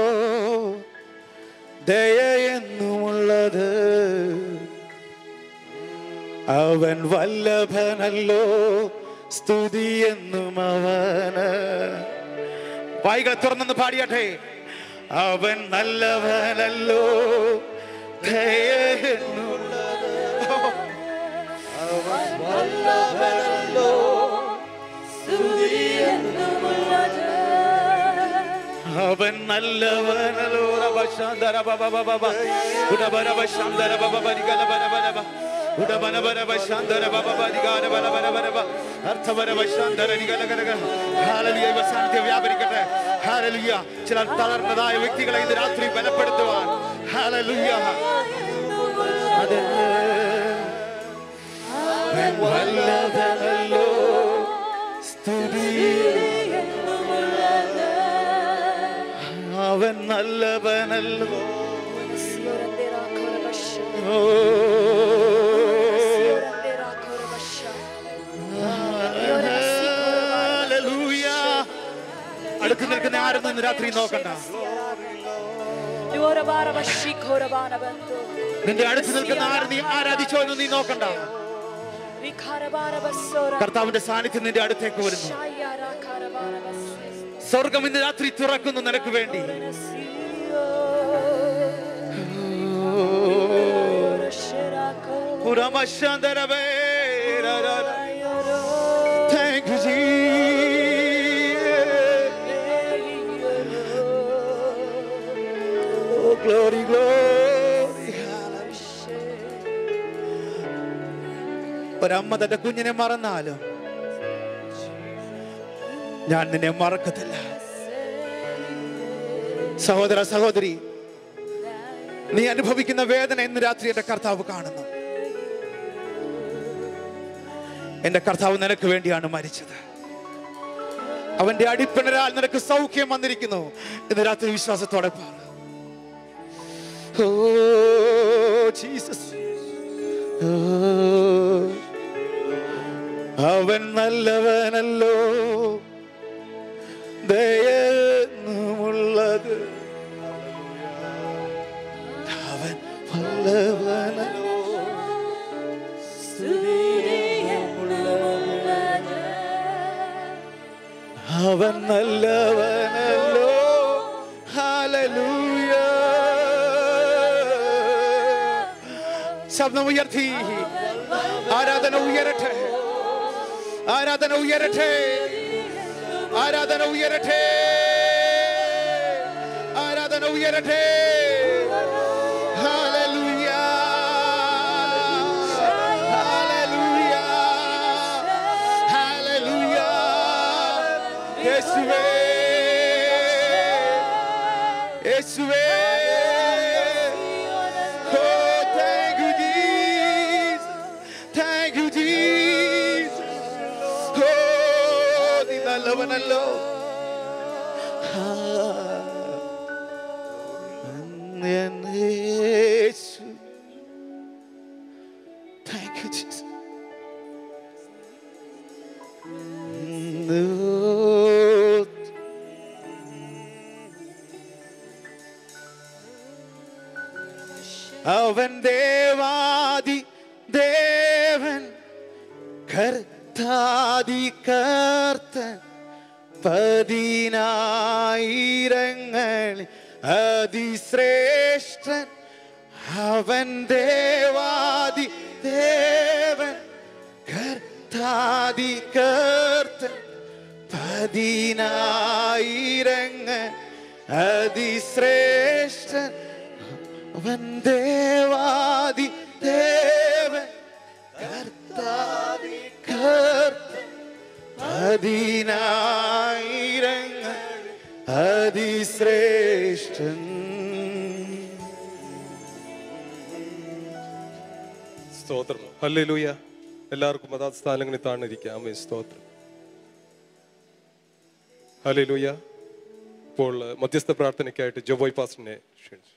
ദയ എന്നുമുള്ളത്. അവൻ വല്ലഭനല്ലോ, സ്തുതി എന്നും അവന്. വായികളെ തുറന്നെന്ന് പാടിയാട്ടെ. അവൻ നല്ലവനല്ലോ, ദയ എന്നുമുള്ളത്. അവൻ വല്ലഭനല്ലോ, സ്തുതി എന്നുമുള്ളത്. അവൻ നല്ലവനല്ലോ. റബശാന്തര ബബബബബ ഉടബരബശാന്തര ബബബരിഗലബരബരബ ഉടബനബരബശാന്തര ബബബരിഗാരബരബരബ അർത്ഥബരബശാന്തര നിഗലഗലഗ. ഹല്ലേലൂയ. സാന്നിധ്യം വ്യാപരിക്കട്ടെ. ഹല്ലേലൂയ. ചില തളർന്നതായ വ്യക്തികളെ ഇന്ന് രാത്രി ബലപ്പെടുത്തുവാൻ. ഹല്ലേലൂയ. അതെ. അവൻ വല്ലഭനല്ലോ, സ്തുതി. അവൻ നല്ലവനല്ലോ. അടുത്ത് നിൽക്കുന്ന ആരെന്ന് ഇന്ന് രാത്രി നോക്കണ്ട. നിന്റെ അടുത്ത് നിൽക്കുന്ന ആര് നീ ആരാധിച്ചോ എന്ന് നീ നോക്കണ്ട. കർത്താവിന്റെ സാന്നിധ്യം നിന്റെ അടുത്തേക്ക് വരുന്നു. സ്വർഗം ഇന്ന് രാത്രി തുറക്കുന്നു നിനക്ക് വേണ്ടി. Thank you, Jesus. Oh, glory, glory. ഒരമ്മ തന്റെ കുഞ്ഞിനെ മറന്നാലും ഞാൻ നിന്നെ മറക്കത്തില്ല. സഹോദര സഹോദരി, നീ അനുഭവിക്കുന്ന വേദന ഇന്ന് രാത്രി എന്റെ കർത്താവ് കാണുന്നു. എന്റെ കർത്താവ് നിനക്ക് വേണ്ടിയാണ് മരിച്ചത്. അവന്റെ അടിപ്പിണരാൽ നിനക്ക് സൗഖ്യം വന്നിരിക്കുന്നു. ഇന്ന് രാത്രി വിശ്വാസത്തോടെ പാട. ഓ ജീസസ്, അവൻ നല്ലവനല്ലോ, ദയന്നുമുള്ളത്. അവൻ നല്ലവനല്ലോ, അവൻ നല്ലവനല്ലോ. ഹല്ലേലൂയ. ശബ്ദം ഉയർത്തി ആരാധന ഉയരട്ടെ, ആരാധന ഉയരട്ടെ, ആരാധന ഉയരട്ടെ, ആരാധന ഉയരട്ടെ. ഹല്ലേലൂയ, ഹല്ലേലൂയ, ഹല്ലേലൂയ. യേശുവേ, യേശുവേ. നല്ലവനല്ലോ. Thank you, Jesus. അവൻ ദേവാദി ദേവൻ, കർത്താദി കർത്തൻ, പതിനായിരങ്ങളിൽ അതിശ്രേഷ്ഠൻ. അവൻ ദേവാദി ദേവൻ, കർത്താദി കർത്തൻ, പതിനായിരങ്ങൾ അതിശ്രേഷ്ഠൻ. അവൻ ദേവാദി ദേവൻ, കർത്താദി കർത്തൻ, പതിനായിരങ്ങൾ അതിശ്രേഷ്ഠൻ. സ്തോത്രം. ഹല്ലേലൂയ. എല്ലാവർക്കും അതാത് സ്ഥാനങ്ങളിൽ താണിരിക്കാം. ആമേൻ. സ്തോത്രം. ഹല്ലേലൂയ. ഇപ്പോൾ മധ്യസ്ഥ പ്രാർത്ഥനയ്ക്കായിട്ട് ജോബോയ് പാസ്റ്ററിനെ ക്ഷണിച്ചു.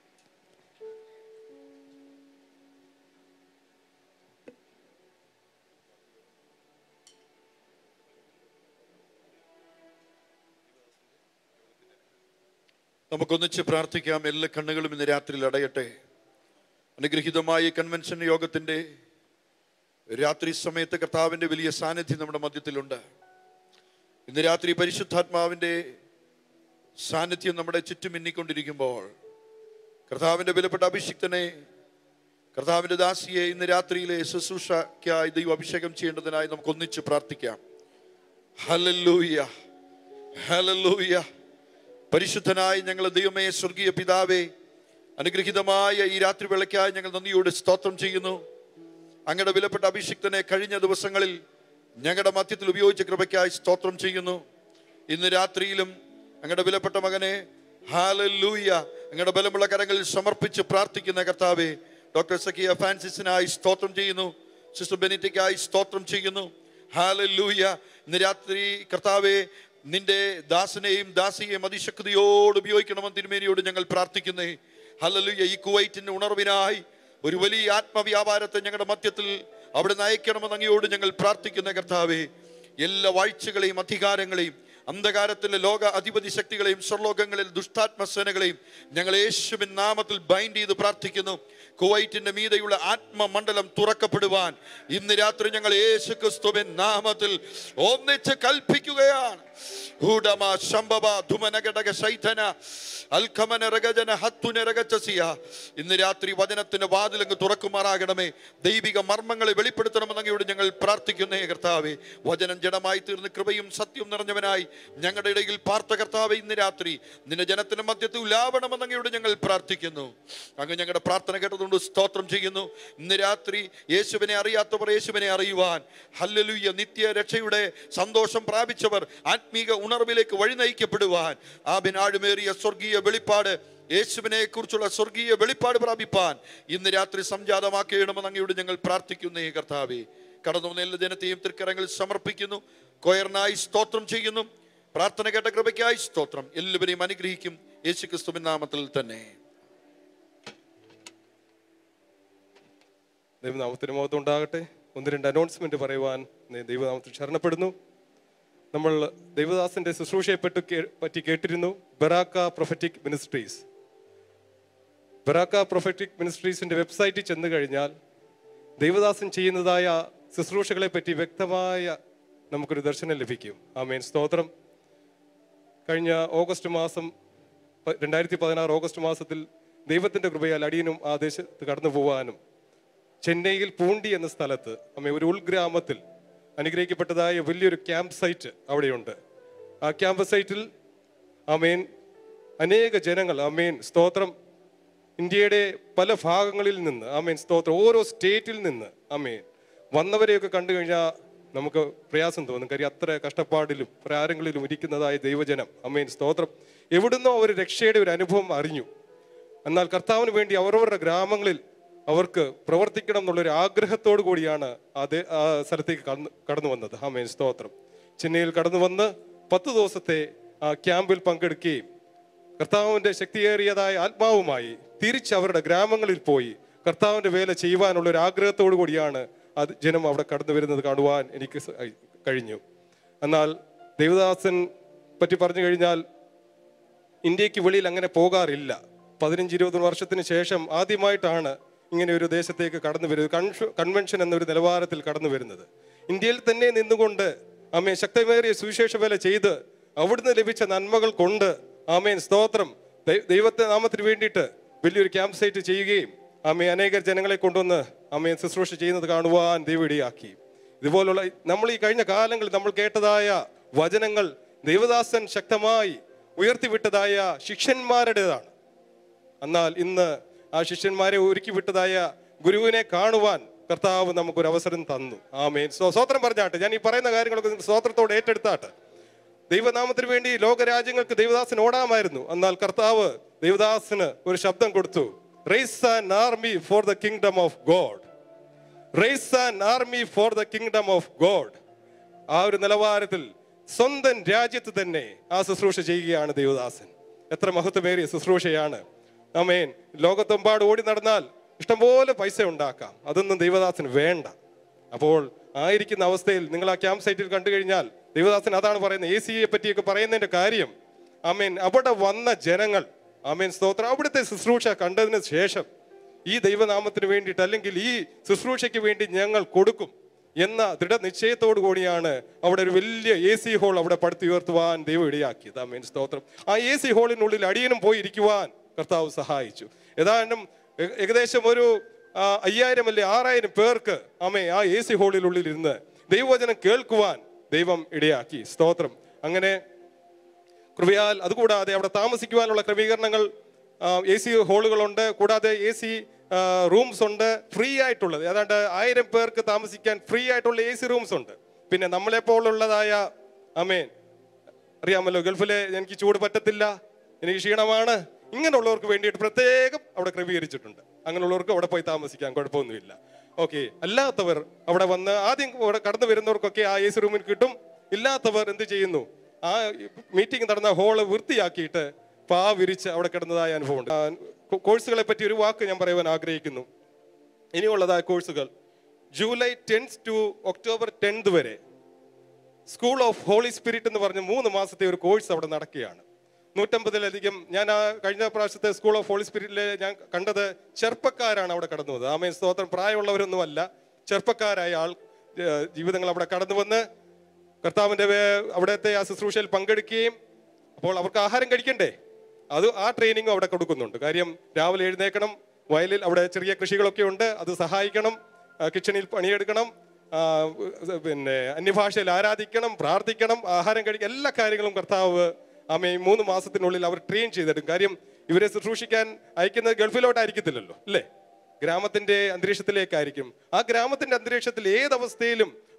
നമുക്കൊന്നിച്ച് പ്രാർത്ഥിക്കാം. എല്ലാ കണ്ണുകളും ഇന്ന് രാത്രിയിൽ അടയട്ടെ. അനുഗ്രഹീതമായ കൺവെൻഷൻ യോഗത്തിൻ്റെ രാത്രി സമയത്ത് കർത്താവിൻ്റെ വലിയ സാന്നിധ്യം നമ്മുടെ മധ്യത്തിലുണ്ട്. ഇന്ന് രാത്രി പരിശുദ്ധാത്മാവിൻ്റെ സാന്നിധ്യം നമ്മുടെ ചുറ്റും മിന്നിക്കൊണ്ടിരിക്കുമ്പോൾ കർത്താവിൻ്റെ വിലപ്പെട്ട അഭിഷിക്തനെ, കർത്താവിൻ്റെ ദാസിയെ ഇന്ന് രാത്രിയിലെ ശുശ്രൂഷയ്ക്കായി ദൈവം അഭിഷേകം ചെയ്യേണ്ടതിനായി നമുക്കൊന്നിച്ച് പ്രാർത്ഥിക്കാം. ഹല്ലേലൂയ, ഹല്ലേലൂയ. പരിശുദ്ധനായ ഞങ്ങളുടെ ദൈവമേ, സ്വർഗീയ പിതാവേ, അനുഗ്രഹീതമായ ഈ രാത്രി വേളയ്ക്കായി ഞങ്ങൾ നന്ദിയോട് സ്തോത്രം ചെയ്യുന്നു. അങ്ങയുടെ വിലപ്പെട്ട അഭിഷിക്തനെ കഴിഞ്ഞ ദിവസങ്ങളിൽ ഞങ്ങളുടെ മധ്യത്തിൽ ഉപയോഗിച്ച കൃപയ്ക്കായി സ്തോത്രം ചെയ്യുന്നു. ഇന്ന് രാത്രിയിലും അങ്ങയുടെ വിലപ്പെട്ട മകനെ ഹല്ലേലൂയ അങ്ങയുടെ ബലമുള്ള കരങ്ങളിൽ സമർപ്പിച്ച് പ്രാർത്ഥിക്കുന്ന കർത്താവേ, ഡോക്ടർ എസക്കിയ ഫ്രാൻസിസിനായി സ്തോത്രം ചെയ്യുന്നു. സിസ്റ്റർ ബെനിറ്റയ്ക്കായി സ്തോത്രം ചെയ്യുന്നു. ഹല്ലേലൂയ. ഇന്ന് രാത്രി കർത്താവേ, നിന്റെ ദാസനെയും ദാസിയെയും അതിശക്തിയോട് ഉപയോഗിക്കണമെന്ന് തിരുമേനിയോട് ഞങ്ങൾ പ്രാർത്ഥിക്കുന്നേ. ഹല്ലേലൂയ. ഈ കുവൈറ്റിന്റെ ഉണർവിനായി ഒരു വലിയ ആത്മവ്യാപാരത്തെ ഞങ്ങളുടെ മധ്യത്തിൽ അവിടെ നയിക്കണമെന്ന് അങ്ങയോട് ഞങ്ങൾ പ്രാർത്ഥിക്കുന്ന കർത്താവേ, എല്ലാ വാഴ്ചകളെയും അധികാരങ്ങളെയും അന്ധകാരത്തിലെ ലോക അധിപതി ശക്തികളെയും സ്വർലോകങ്ങളിൽ ദുഷ്ടാത്മസേനകളെയും ഞങ്ങൾ യേശുവിൻ നാമത്തിൽ ബൈൻഡ് ചെയ്ത് പ്രാർത്ഥിക്കുന്നു. കുവൈറ്റിന്റെ മീതെയുള്ള ആത്മമണ്ഡലം തുറക്കപ്പെടുവാൻ ഇന്ന് രാത്രി ഞങ്ങൾ യേശു ക്രിസ്തുവിൻ നാമത്തിൽ ഒന്നിച്ച് കൽപ്പിക്കുകയാണ്. ഇന്ന് രാത്രി വചനത്തിന്റെ വാതിലങ്ങ് തുറക്കുമാറാകണമേ. ദൈവിക മർമ്മങ്ങളെ വെളിപ്പെടുത്തണമെന്ന് അങ്ങയോട് ഞങ്ങൾ പ്രാർത്ഥിക്കുന്നേ കർത്താവേ. വചനം ജഡമായി തീർന്ന് കൃപയും സത്യവും നിറഞ്ഞവനായി ഞങ്ങളുടെ ഇടയിൽ പാർത്ത കർത്താവേ, ഇന്ന് രാത്രി നിന്റെ ജനത്തിന്റെ മധ്യത്തിൽ ഉലാവണമെന്ന് അങ്ങയോട് ഞങ്ങൾ പ്രാർത്ഥിക്കുന്നു. അങ്ങ് ഞങ്ങളുടെ പ്രാർത്ഥന കേട്ടതുകൊണ്ട് സ്തോത്രം ചെയ്യുന്നു. ഇന്ന് രാത്രി യേശുവിനെ അറിയാത്തവർ യേശുവിനെ അറിയുവാൻ, ഹല്ലേലൂയ, നിത്യ രക്ഷയുടെ സന്തോഷം പ്രാപിച്ചവർ, ആത്മീക ഉണർവിലേക്ക് വഴി നയിക്കപ്പെടുവാൻ ആഴമേറിയ സ്വർഗീയ വെളിപ്പാട്, യേശുവിനെ കുറിച്ചുള്ള സ്വർഗീയ വെളിപ്പാട് പ്രാപിപ്പാൻ ഇന്ന് രാത്രി സംജാതമാക്കണമെന്ന് അങ്ങയോട് ഞങ്ങൾ പ്രാർത്ഥിക്കുന്നു. കർത്താവേ, കടന്നു വന്ന എല്ലാ ജനത്തെയും തൃക്കരങ്ങളിൽ സമർപ്പിക്കുന്നു. കൊയറിനായി സ്തോത്രം ചെയ്യുന്നു. പ്രാർത്ഥന കേട്ട കൃപയ്ക്കായി സ്തോത്രം. എല്ലാവരെയും അനുഗ്രഹിക്കും യേശുക്രിസ്തുവിൻ നാമത്തിൽ തന്നെ. ദൈവനാമത്തിന് മഹത്വം ഉണ്ടാകട്ടെ. 1-2 അനൗൺസ്മെന്റ് പറയുവാൻ ദൈവനാമത്തിൽ ശരണപ്പെടുന്നു. നമ്മൾ ദൈവദാസന്റെ ശുശ്രൂഷയെ പറ്റി കേട്ടിരുന്നു. Baraka Prophetic Ministries. Baraka Prophetic മിനിസ്ട്രീസിന്റെ വെബ്സൈറ്റിൽ ചെന്ന് കഴിഞ്ഞാൽ ദൈവദാസൻ ചെയ്യുന്നതായ ശുശ്രൂഷകളെ പറ്റി വ്യക്തമായ നമുക്കൊരു ദർശനം ലഭിക്കും. ആമേൻ, സ്തോത്രം. കഴിഞ്ഞ ഓഗസ്റ്റ് മാസം 2016 ഓഗസ്റ്റ് മാസത്തിൽ ദൈവത്തിന്റെ കൃപയാൽ അടിയനും ആ ദേശത്ത് കടന്നു പോവാനും ചെന്നൈയിൽ പൂണ്ടി എന്ന സ്ഥലത്ത് ഒരു ഉൾഗ്രാമത്തിൽ അനുഗ്രഹിക്കപ്പെട്ടതായ വലിയൊരു ക്യാമ്പ് സൈറ്റ് അവിടെയുണ്ട്. ആ ക്യാമ്പ് സൈറ്റിൽ അനേക ജനങ്ങൾ സ്തോത്രം, ഇന്ത്യയുടെ പല ഭാഗങ്ങളിൽ നിന്ന് സ്തോത്രം, ഓരോ സ്റ്റേറ്റിൽ നിന്ന് വന്നവരെയൊക്കെ കണ്ടു കഴിഞ്ഞാൽ നമുക്ക് പ്രയാസം തോന്നും. കാര്യം അത്ര കഷ്ടപ്പാടിലും പ്രാരങ്ങളിലും ഇരിക്കുന്നതായ ദൈവജനം സ്തോത്രം, എവിടുന്നോ ഒരു രക്ഷയുടെ ഒരു അനുഭവം അറിഞ്ഞു. എന്നാൽ കർത്താവിന് വേണ്ടി അവരവരുടെ ഗ്രാമങ്ങളിൽ അവർക്ക് പ്രവർത്തിക്കണം എന്നുള്ളൊരു ആഗ്രഹത്തോടു കൂടിയാണ് ആ സ്ഥലത്തേക്ക് കടന്നു വന്നത്. സ്തോത്രം. ചെന്നൈയിൽ കടന്നു വന്ന് 10 ദിവസത്തെ ആ ക്യാമ്പിൽ പങ്കെടുക്കുകയും കർത്താവിൻ്റെ ശക്തിയേറിയതായ ആത്മാവുമായി തിരിച്ച് അവരുടെ ഗ്രാമങ്ങളിൽ പോയി കർത്താവിൻ്റെ വേല ചെയ്യുവാനുള്ള ഒരു ആഗ്രഹത്തോടു കൂടിയാണ് ജനം അവിടെ കടന്നു വരുന്നത് കാണുവാൻ എനിക്ക് കഴിഞ്ഞു. എന്നാൽ ദേവദാസൻ പറ്റി പറഞ്ഞു കഴിഞ്ഞാൽ ഇന്ത്യക്ക് വെളിയിൽ അങ്ങനെ പോകാറില്ല. 15-20 വർഷത്തിന് ശേഷം ആദ്യമായിട്ടാണ് ഇങ്ങനെ ഒരു ദേശത്തേക്ക് കടന്നു വരുന്നത്, കൺവെൻഷൻ എന്നൊരു നിലവാരത്തിൽ കടന്നു വരുന്നത്. ഇന്ത്യയിൽ തന്നെ നിന്നുകൊണ്ട് ശക്തമേറിയ സുവിശേഷ വേല ചെയ്ത് അവിടുന്ന് ലഭിച്ച നന്മകൾ കൊണ്ട് സ്തോത്രം, ദൈവത്തെ നാമത്തിന് വേണ്ടിയിട്ട് വലിയൊരു ക്യാമ്പ് സൈറ്റ് ചെയ്യുകയും അനേക ജനങ്ങളെ കൊണ്ടുവന്ന് ശുശ്രൂഷ ചെയ്യുന്നത് കാണുവാൻ ദൈവം ഇടയാക്കി. ഇതുപോലുള്ള നമ്മൾ ഈ കഴിഞ്ഞ കാലങ്ങളിൽ നമ്മൾ കേട്ടതായ വചനങ്ങൾ ദൈവദാസൻ ശക്തമായി ഉയർത്തിവിട്ടതായ ശിഷ്യന്മാരുടേതാണ്. എന്നാൽ ഇന്ന് ആ ശിഷ്യന്മാരെ ഒരുക്കി വിട്ടതായ ഗുരുവിനെ കാണുവാൻ കർത്താവ് നമുക്കൊരു അവസരം തന്നു. സ്തോത്രം പറഞ്ഞാട്ടെ. ഞാൻ ഈ പറയുന്ന കാര്യങ്ങളൊക്കെ സ്തോത്രത്തോടെ ഏറ്റെടുത്താട്ടെ. ദൈവനാമത്തിന് വേണ്ടി ലോകരാജ്യങ്ങൾക്ക് ദൈവദാസൻ ഓടാമായിരുന്നു. എന്നാൽ കർത്താവ് ദൈവദാസന് ഒരു ശബ്ദം കൊടുത്തു. Raise an army for the kingdom of God. Raise an army for the kingdom of God. ആ ഒരു നിലവാരത്തിൽ സ്വന്തം രാജ്യത്ത് തന്നെ ആ ശുശ്രൂഷ ചെയ്യുകയാണ് ദൈവദാസൻ. എത്ര മഹത്വമേറിയ ശുശ്രൂഷയാണ്. ലോകത്തെമ്പാട് ഓടി നടന്നാൽ ഇഷ്ടംപോലെ പൈസ ഉണ്ടാക്കാം. അതൊന്നും ദൈവദാസന് വേണ്ട. അപ്പോൾ ആയിരിക്കുന്ന അവസ്ഥയിൽ നിങ്ങൾ ആ ക്യാമ്പ് സൈറ്റിൽ കണ്ടു കഴിഞ്ഞാൽ ദൈവദാസൻ അതാണ് പറയുന്നത്. AC-യെ പറ്റിയൊക്കെ പറയുന്നതിന്റെ കാര്യം അവിടെ വന്ന ജനങ്ങൾ സ്തോത്രം, അവിടുത്തെ ശുശ്രൂഷ കണ്ടതിന് ശേഷം ഈ ദൈവനാമത്തിന് വേണ്ടിയിട്ട് അല്ലെങ്കിൽ ഈ ശുശ്രൂഷയ്ക്ക് വേണ്ടി ഞങ്ങൾ കൊടുക്കും എന്ന ദൃഢനിശ്ചയത്തോടു കൂടിയാണ് അവിടെ ഒരു വലിയ AC ഹോൾ അവിടെ പടുത്തുയർത്തുവാൻ ദൈവം ഇടയാക്കിയത്. സ്തോത്രം. ആ AC ഹോളിനുള്ളിൽ അടിയനും പോയി ഇരിക്കുവാൻ കർത്താവ് സഹായിച്ചു. ഏകദേശം ഒരു 5000 അല്ലെ 6000 പേർക്ക് ആ AC ഹോളിനുള്ളിൽ ഇരുന്ന് ദൈവവചനം കേൾക്കുവാൻ ദൈവം ഇടയാക്കി. സ്തോത്രം. അങ്ങനെ കൃപയാൽ അതുകൂടാതെ അവിടെ താമസിക്കുവാനുള്ള ക്രമീകരണങ്ങൾ AC ഹോളുകളുണ്ട്. കൂടാതെ AC റൂംസ് ഉണ്ട്, ഫ്രീ ആയിട്ടുള്ളത്. ഏതാണ്ട് 1000 പേർക്ക് താമസിക്കാൻ ഫ്രീ ആയിട്ടുള്ള AC റൂംസ് ഉണ്ട്. പിന്നെ നമ്മളെപ്പോലുള്ളതായ അറിയാമല്ലോ, ഗൾഫിലെ എനിക്ക് ചൂട് പറ്റത്തില്ല, എനിക്ക് ക്ഷീണമാണ്, ഇങ്ങനെയുള്ളവർക്ക് വേണ്ടിയിട്ട് പ്രത്യേകം അവിടെ ക്രമീകരിച്ചിട്ടുണ്ട്. അങ്ങനെയുള്ളവർക്ക് അവിടെ പോയി താമസിക്കാൻ കുഴപ്പമൊന്നുമില്ല. ഓക്കെ. അല്ലാത്തവർ അവിടെ വന്ന് ആദ്യം അവിടെ കടന്നു വരുന്നവർക്കൊക്കെ ആ AC റൂമിൽ കിട്ടും. ഇല്ലാത്തവർ എന്ത് ചെയ്യുന്നു, ആ മീറ്റിംഗ് നടന്ന ഹോള് വൃത്തിയാക്കിയിട്ട് വിരിച്ച് അവിടെ കിടന്നതായ അനുഭവമുണ്ട്. കോഴ്സുകളെ പറ്റി ഒരു വാക്ക് ഞാൻ പറയുവാൻ ആഗ്രഹിക്കുന്നു. ഇനിയുള്ളതായ കോഴ്സുകൾ July 10th to October 10th വരെ സ്കൂൾ ഓഫ് ഹോളി സ്പിരിറ്റ് എന്ന് പറഞ്ഞ് 3 മാസത്തെ ഒരു കോഴ്സ് അവിടെ നടക്കുകയാണ്. 150-ലധികം. ഞാൻ ആ കഴിഞ്ഞ പ്രാവശ്യത്തെ സ്കൂൾ ഓഫ് ഹോളി സ്പിരിറ്റിലെ ഞാൻ കണ്ടത് ചെറുപ്പക്കാരാണ് അവിടെ കടന്നു വന്നത്. സ്തോത്രം. പ്രായമുള്ളവരൊന്നുമല്ല, ചെറുപ്പക്കാരായ ജീവിതങ്ങൾ അവിടെ കടന്നു വന്ന് കർത്താവിൻ്റെ അവിടുത്തെ ആ ശുശ്രൂഷയിൽ പങ്കെടുക്കുകയും അപ്പോൾ അവർക്ക് ആഹാരം കഴിക്കണ്ടേ, ആ ട്രെയിനിങ്ങും അവിടെ കൊടുക്കുന്നുണ്ട്. കാര്യം രാവിലെ എഴുന്നേക്കണം, വയലിൽ അവിടെ ചെറിയ കൃഷികളൊക്കെ ഉണ്ട്, അത് സഹായിക്കണം, കിച്ചണിൽ പണിയെടുക്കണം, പിന്നെ അന്യഭാഷയിൽ ആരാധിക്കണം, പ്രാർത്ഥിക്കണം, ആഹാരം കഴിക്കണം, എല്ലാ കാര്യങ്ങളും കർത്താവ് 3 മാസത്തിനുള്ളിൽ അവർ ട്രെയിൻ ചെയ്തെടുക്കും. കാര്യം ഇവരെ ശുശ്രൂഷിക്കാൻ അയക്കുന്നത് ഗൾഫിലോട്ടായിരിക്കത്തില്ലല്ലോ, അല്ലേ? ഗ്രാമത്തിന്റെ അന്തരീക്ഷത്തിലേക്കായിരിക്കും. ആ ഗ്രാമത്തിന്റെ അന്തരീക്ഷത്തിൽ ഏതവസ്ഥയിലും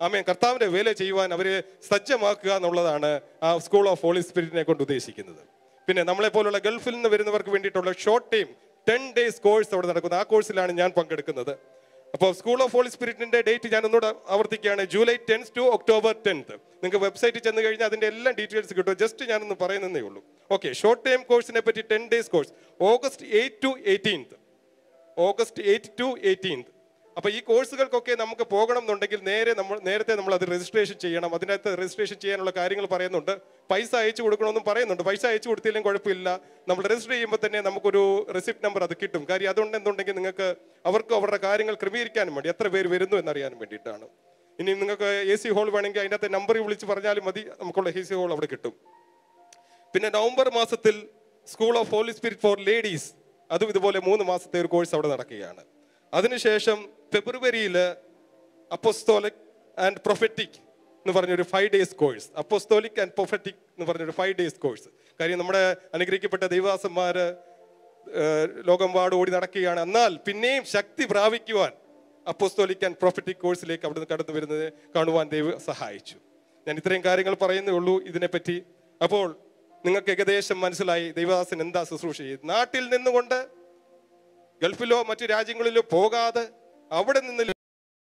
ആമേൻ, കർത്താവിന്റെ വേല ചെയ്യുവാൻ അവരെ സജ്ജമാക്കുക എന്നുള്ളതാണ് ആ സ്കൂൾ ഓഫ് ഹോളി സ്പിരിറ്റിനെ കൊണ്ട് ഉദ്ദേശിക്കുന്നത്. പിന്നെ നമ്മളെ പോലുള്ള ഗൾഫിൽ നിന്ന് വരുന്നവർക്ക് വേണ്ടിയിട്ടുള്ള ഷോർട്ട് ടൈം 10 days കോഴ്സ് അവിടെ നടക്കുന്നത്. ആ കോഴ്സിലാണ് ഞാൻ പങ്കെടുക്കുന്നത്. അപ്പോൾ സ്കൂൾ ഓഫ് ഹോളി സ്പിരിറ്റിന്റെ ഡേറ്റ് ഞാൻ ഒന്നുകൂടെ ആവർത്തിക്കുകയാണ്, July 10th to October 10th. നിങ്ങൾക്ക് വെബ്സൈറ്റിൽ ചെന്ന് കഴിഞ്ഞാൽ അതിന്റെ എല്ലാ ഡീറ്റെയിൽസ് കിട്ടും. ജസ്റ്റ് ഞാനൊന്ന് പറയുന്നതേ ഉള്ളൂ. ഓക്കെ, ഷോർട്ട് ടൈം കോഴ്സിനെ പറ്റി 10 days course August 8 to 18th. August 8 to 18th. അപ്പോൾ ഈ കോഴ്സുകൾക്കൊക്കെ നമുക്ക് പോകണം എന്നുണ്ടെങ്കിൽ നേരത്തെ നമ്മൾ അത് രജിസ്ട്രേഷൻ ചെയ്യണം. അതിനകത്ത് രജിസ്ട്രേഷൻ ചെയ്യാനുള്ള കാര്യങ്ങൾ പറയുന്നുണ്ട്. പൈസ അയച്ചു കൊടുക്കണമെന്നും പറയുന്നുണ്ട്. പൈസ അയച്ചു കൊടുത്തില്ലെങ്കിൽ കുഴപ്പമില്ല, നമ്മൾ രജിസ്റ്റർ ചെയ്യുമ്പോൾ തന്നെ നമുക്കൊരു റെസിപ്റ്റ് നമ്പർ അത് കിട്ടും. കാര്യം അതുകൊണ്ട് എന്തുണ്ടെങ്കിൽ നിങ്ങൾക്ക് അവർക്ക് അവരുടെ കാര്യങ്ങൾ ക്രമീകരിക്കാനും വേണ്ടി, എത്ര പേര് വരുന്നു എന്നറിയാനും വേണ്ടിയിട്ടാണ്. ഇനി നിങ്ങൾക്ക് AC ഹോൾ വേണമെങ്കിൽ അതിനകത്ത് നമ്പറിൽ വിളിച്ച് പറഞ്ഞാലും മതി, നമുക്കുള്ള AC ഹോൾ അവിടെ കിട്ടും. പിന്നെ നവംബർ മാസത്തിൽ School of Holy Spirit for ladies, അതും ഇതുപോലെ 3 മാസത്തെ ഒരു കോഴ്സ് അവിടെ നടക്കുകയാണ്. അതിനുശേഷം ഫെബ്രുവരിയിൽ അപ്പോസ്തോലിക് ആൻഡ് പ്രൊഫറ്റിക് എന്ന് പറഞ്ഞൊരു 5 days course, apostolic and prophetic എന്ന് പറഞ്ഞൊരു 5 days കോഴ്സ്. കാര്യം നമ്മുടെ അനുഗ്രഹിക്കപ്പെട്ട ദൈവദാസന്മാര് ലോകമെമ്പാട് ഓടി നടക്കുകയാണ്. എന്നാൽ പിന്നെയും ശക്തി പ്രാപിക്കുവാൻ അപ്പോസ്തോലിക് ആൻഡ് പ്രൊഫറ്റിക് കോഴ്സിലേക്ക് അവിടുന്ന് കടന്നു വരുന്നത് കാണുവാൻ ദൈവം സഹായിച്ചു. ഞാൻ ഇത്രയും കാര്യങ്ങൾ പറയുന്നേ ഉള്ളൂ ഇതിനെപ്പറ്റി. അപ്പോൾ നിങ്ങൾക്ക് ഏകദേശം മനസ്സിലായി ദൈവദാസൻ എന്താ ശുശ്രൂഷ ചെയ്ത്. നാട്ടിൽ നിന്നുകൊണ്ട് ഗൾഫിലോ മറ്റു രാജ്യങ്ങളിലോ പോകാതെ അവിടെ നിന്ന്